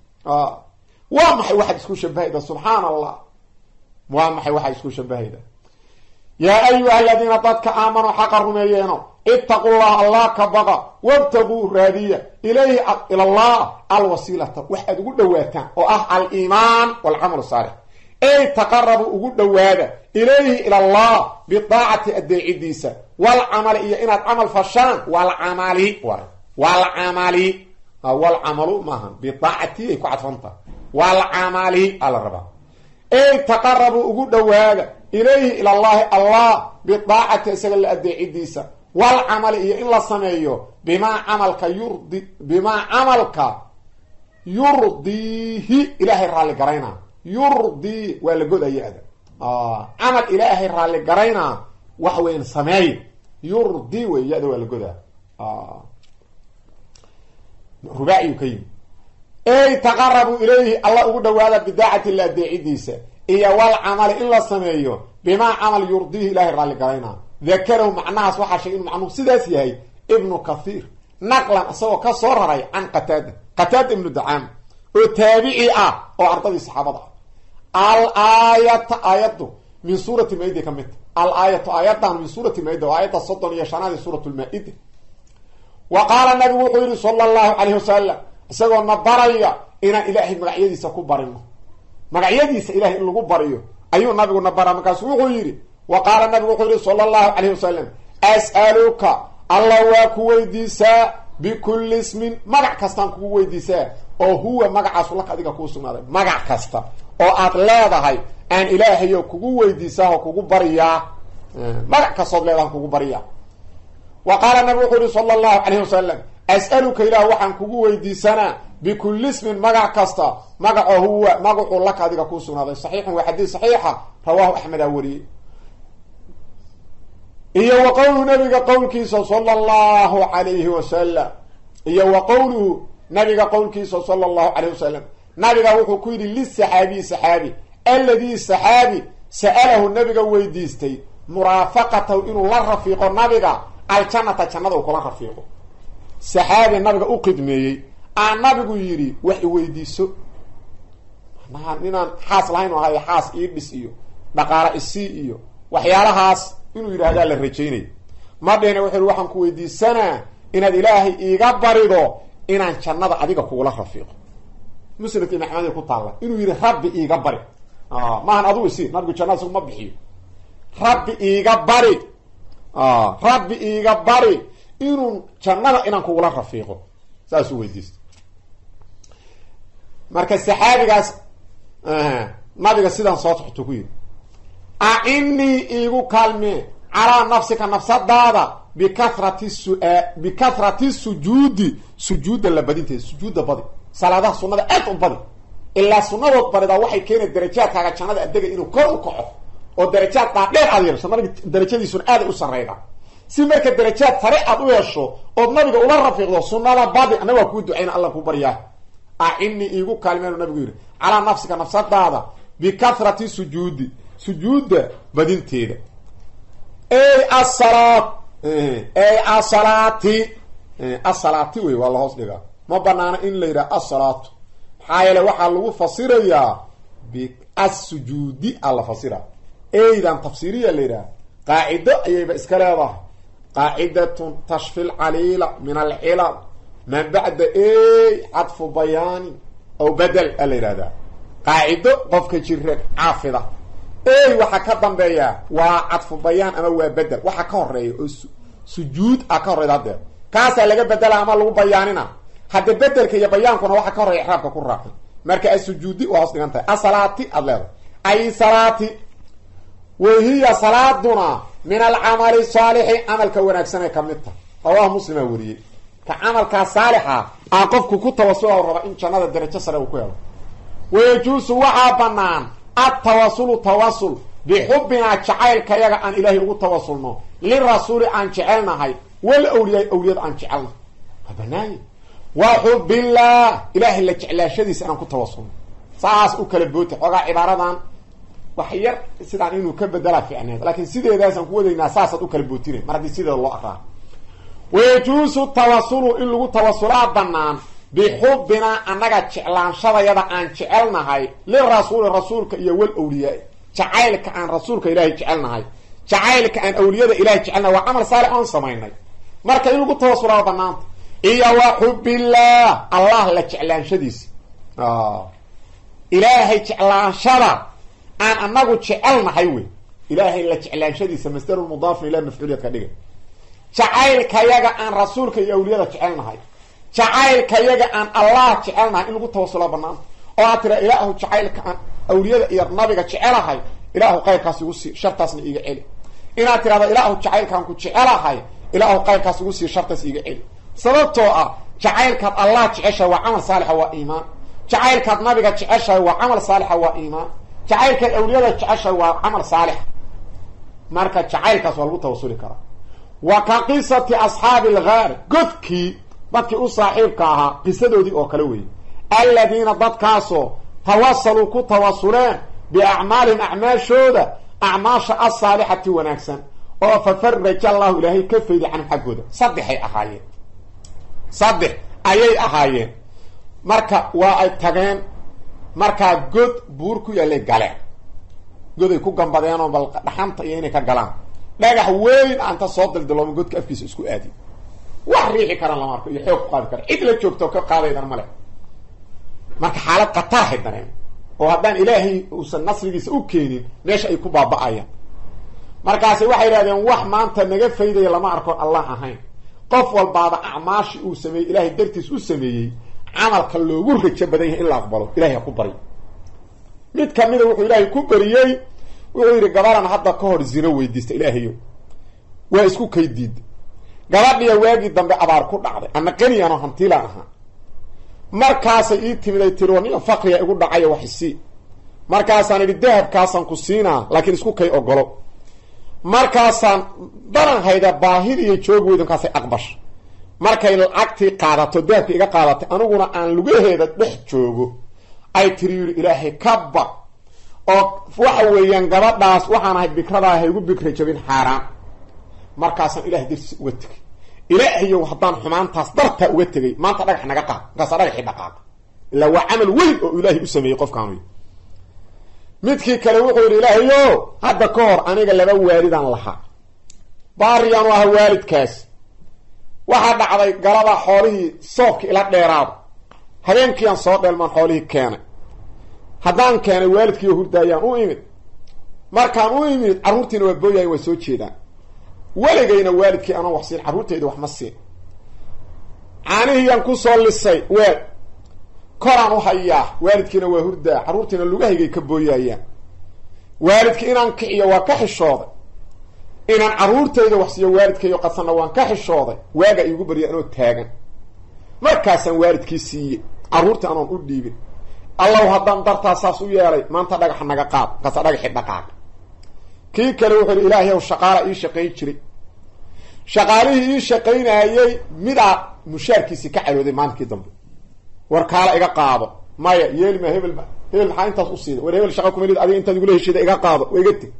waa maxay waxaad isku shabahayda subxaan allah waa maxay waxaad isku shabahayda yaa ayuha aladiina dadka aamanuu xaqa rumeeyeeno ittaqu llaha allah ka baqa wabtaguu raadiya ilayhi ila allah alwasiilata wax aad ugu dhawaataan oo ah aliimaan walcamal saalix ey taqarabu ugu dhawaada ilayhi ila allah bidaacati adeecidiisa walcamali iyo inaad camal fashaan walcamali walcamali walcamalu maaha bidaacati ay ku cadfanta walcamali ala rabaa ey taqarabu ugu dhawaada ilayhi ila allahi allah bidaacati isaga la adeecidiisa walcamali iyo in la sameeyo bimaa camalka yurdiihi ilaahay raalli garaynaa yurdii waa la godaya-da camal ilaahay raalli garaynaa wax weyn sameey yurdii wey ya-da waa la godaa rubaaciyu ka yimi ey taqarabu ilayhi alla ugu dhawaada bidaacati la adeecidiisa iyo walcamali in la sameeyo bimaa camal yurdiihi ilaahay raalli garaynaa dakarahu macnahaas waxaa sheegay inuu macnuhu sidaas yahay ibnu kathiir naqlan isagoo ka soo raray can qataada ibnu dacaam وتابعي وأرضي الصحابة الآية آيات من سورة المائدة كمت الآية آيات من سورة المائدة وآيات الصدن يشانات سورة المائدة وقال النبي وحيري صلى الله عليه وسلم سيقول نبريا إن إلهي مقعيدي سكبرنا مقعيدي سإلهي إن لقبريه أيها النبي نبرا مكاس وحيري وقال النبي وحيري صلى الله عليه وسلم أسألك الله وكويديسا بكل اسم مقع كستان كويديسا او هو مقع لك أديك كوسنا مقع كستا او أطلاده هاي أن إلهي كويديسا وكوبريا مقع كسود ليدان كوبريا وقال النبي صلى الله عليه وسلم أسألك إله وحن كويديسنا بكل اسم مقع كستا مقع هو مقع لك أديك كوسنا صحيح وحديث صحيحة رواه أحمد أوري إيه وقوله نبي قول كيسا صلى الله عليه وسلم إيه وقوله نبي قول كيسا صلى الله عليه وسلم نبي قول كيري للسحابي الذي السحابي سأله النبي ويديستي مرافقته إنه للرفيق النبي الجنة جنة وكل رفيقه سحابي النبي أقدمي النبي يري وحي ويديسو نحن حاس لهين وهي حاس إيبس إيو بقارة إسي إيو وحيالهاس inuu yiraahdo la rajeynay ma dheena wuxuu waxaan ku weydiisanaa inaad ilaahay iiga barido inaan jannada adiga kuula rafiiqo muslimka maxamed ku taala inuu yiri rabbi iiga bari ma aan adu isi nabiga jannada ma bixiyo rabbi iiga bari inuu jannada inaan kuula rafiiqo saas uu weydiistay marka saxaabigaas nabiga sidan soo taxto ku yiri أعني إيغو كالمي على نفسك نفس الدادة بكثرة السجود سجود اللي بدينته سجود بدي صلاة سنة أتو بدي إلا سنة بدي دا وحي كين الدرجات كاكا جانada أدقى إنو كورو كعو والدرجات تاقير عدير سنة الدرجات دي سنة آدي أسرعيدا سيمرك الدرجات طريق أدو يشو ونبي أولا رفيق سنة بدي أنا وكو دعين الله كبرياه أعني إيغو كالمي النبي على نفسك نفس الدادة بكثرة السجود سجود بدينتيده اي الصلاه وي والله هوس دغا ما بنانا ان ليرا الصلاه حايله waxa lagu fasiraya bi as-sujudi ala fasira ايضا تفسيريه ليرا قاعده ايبا اسكلابا قاعده تشفي عليل من العلل من بعد عطف بيان او بدل الارادة قاعده قفك جيره عافده اي waxa ka dambeeya waa cadfu bayaan ama waa bedel waxa ka horeeyo sujuud ka horeeyada kaas laga bedela ama lagu bayaanina hada bedelka iyo bayaankuna waxa ka horeeyo ixraabka ku raaqay marka as-sujuudi waa hoos dhigantay as-salati adleed ay salati wahiya salatuna min al-amali salih amalka wanaagsan ee kamidta Allah muslima wariye ka amalka saalixa qofku ku tawassul raba in jannada darajo sare uu ku helo ويجوز وعبنان التواصل بحبنا جعل كيغا عن إلهي لغو تواصلنا للرسول عن جعلنا هاي والأولياء أولياء عن جعلنا هبناي وحب الله إلهي اللي جعلها شديس أنا كنت تواصلنا ساس أكلبوتي وقع عبارة وحير سيدان إنه كبدلا في عناد لكن سيدي إذا سنقوه دينا ساسة أكلبوتيني مرد سيدي الله أقرأ ويجوز التواصل إن لغو توصلات بنان بحبنا أنك جعلان شريدا عن جعلنا هاي للرسول رسولك يول أولياء جعلك عن رسولك إلهي جعلنا هاي جعلك عن أولياء إلهي جعلنا وعمل صالح عن سميني مركا يلقوا التواصلات بنانت إيا وحب الله لجعلان شديس إلهي جعلان شرع عن أنك جعلنا هايوي إلهي لجعلان شديس مستر المضاف إلى مفعولية كدية جعلك يجا عن رسولك يولياء جعلنا هاي جعلك يجا عن الله جعلنا إن لغو توصلا بنان oo atira ilaahu jacaylka aan awliyada iyo nabiga jecelahay ilaahu qayrkaas ugu sii shartaasna iiga celi ina tirada ilaahu jacaylkan ku jecelahay ilaahu qayrkaas ugu sii shartaas iiga celi sababtoo ah jacaylka Allah jecesha waa amal saalix waa iimaan jacaylka nabiga jecesha waa amal saalix waa iimaan jacaylka awliyada jecesha waa amal saalix marka jacaylkaas waa lagu tawassuli karaa wa ka qisati ashaabil ghaar godki dadkii u saaxiibka ahaa qisadoodii oo kale weey الذين ضدكاسو توصلوا كتوصلين بأعمالهم أعمال شودة أعمال الصالحة ونكسا وففرج الله إلهي كفيد عن حقوده صدح أي أحايين صدح أي أحايين marka waa ay tageen markaa god buur ku yaalay galeen god ay ku gambadeen oo bal dhaxanta iyo inay ka galaan dhagax weyn anta soo daldalooma godka afkiisa isku aadi wax riixi karaan lama arko iyo xoog qaadi kara cid la joogto ka qaadaydan male marka xaalad qatar xidareen oo haddaan ilaahay uusan nasrigiisa u keenin meesha ay ku baaba'ayaan markaas waxay yiraahdeen wax maanta naga faa'iideeyo lama arko Allah ahayn qof walbaaba acmaashi uu sameeyay ilaahay dartiis u sameeyay amalka loogu rajo badan yahay in la aqbalo ilaahay ku bari mid kamida wuxuu ilaahay ku bariyay wuxuu yiri gabaran hadda ka hor zina weydiista ilaahayo waa isku kaydiid gabadhiya waagi dambe abaar ku dhacday ama qaniyana hantiila aha markaas ay timiday tironiga faqriga igu dhacay waxisi markaasaan iri dahabkaasan ku siinaa laakiin isku kay ogolo markaasaan daran hayda baahida iyo joog weedankaasay aqbash markay lacagtii qaadato dahabka iga qaadatay aniguna aan lugaheeda dhex joogo ay tiriyo ilaahay kabba oo waxa weeyaan gabadhaas waxaan ahay bikrada igu bikra jabin xaraam markaasaan ilaahay dirsi uga tagay ilaahay haddaan xumaantaas darta uga tagay maanta dhagax naga qaad kaas dhagax dhaqaaq ila waa amal weyn oo ilaahay u sameeyay qofkaan midkii kale wuxuu yiri ilaahayo hadda ka hor aniga laba waalidan laha baariyan waa waalidkaas waxa dhacday galaba xoolihii soobka ila dheeraad habeenkii aan soo dheelman xoolihii keenay haddaan keenay waalidkii hurdaayaan u imid markaan u imid caruurtiina waa booyay way soo jeedaan waligayna waalidkii ana wax siin caruurtayda wax ma siin aaniyaan ku soo lisay weel koraan u hayaa waalidkiina waa hurdaa caruurtiina lugahaygay ka booyayaan waalidkii inaan kiciyo waa ka xishooday inaan caruurtayda wax siiyo waalidkayo qasana waan ka xishooday waaga igu bariya inoo taagan markaasaan waalidkii siiyey caruurta aanan u dhiibin allah haddaan dartaa saas u yeelay maanta dhagax naga qaad kaas dhagaxi dhaqaaq kii kale wuxuu ilaahay oo shaqaala ii shaqeey jiray shaqaalihii ii shaqeynayay mida mushaarkiisi ka calooday maankii dambe warkaala iga qaado maya yeelma hebel maxaa intaas u siiday war hebel shaqo kuma lid adiga intaad igu leeshiday iga qaado way iga tag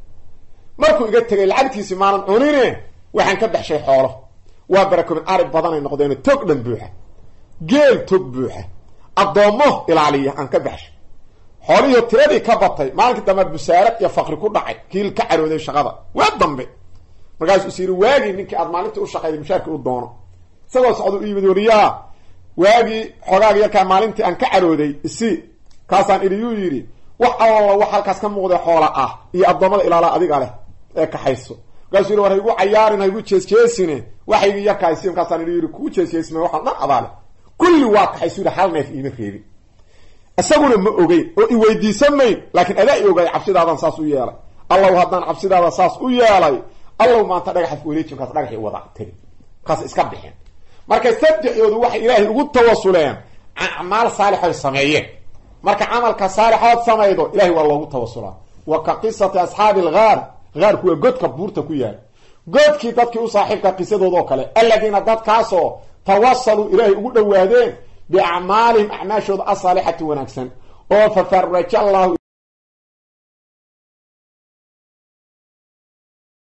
markuu iga tagay lacagtiisi maanan cunine waxaan ka baxshay xoolo waa barakoobin arag badan ay noqdeen tog dhan buuxa geel tog buuxa adoomo ilaaliya aan ka baxshay xooliyo tiradii ka batay maalintii dambe busaarad iyo faqri ku dhacay kiil ka carooday shaqada waa dambe markaas uu siiri waagi ninkii aad maalintii u shaqeeyay mushaarka u doono isagoo socdo u yimid wariyaa waagi xogaag yarka maalintii aan ka carooday isi kaasaan idiyuu yiri wax alla wax halkaas ka muuqday xoola ah iyo adoomada ilaala adiga leh ee ka hayso gaasir war igu cayaarin igu jeesjeesine waxay yarka isiin kaasaan idiyuu ku jeesjeesme waxa dhan abaale kulli waa ka hayso hal neef iima reebi asaguna ma ogay oo i weydiisamay laakiin adaa i ogay cabsidaadan saas u yeelay allah haddaan cabsidaada saas u yeelay allah maanta dhagax wareejin kaas dhagax wada tiri kaas iska bixin marka saddexdoodu waxa ilaahay ugu tawasuleen a'maal saalixay sameeyeen marka amalka saalixaad sameeydo ilaahay waa loogu tawasulaa wa ka qissati ashaabil ghaar kuwa godka buurta ku yaal godkii dadkii u saaxiibka qisadooda kale alladina dadkaasoo tawassalu ilaahay ugu dhawaadeen bi'a'maalihim a'maashooda as-saalihati wanaagsan oo fa farraja allah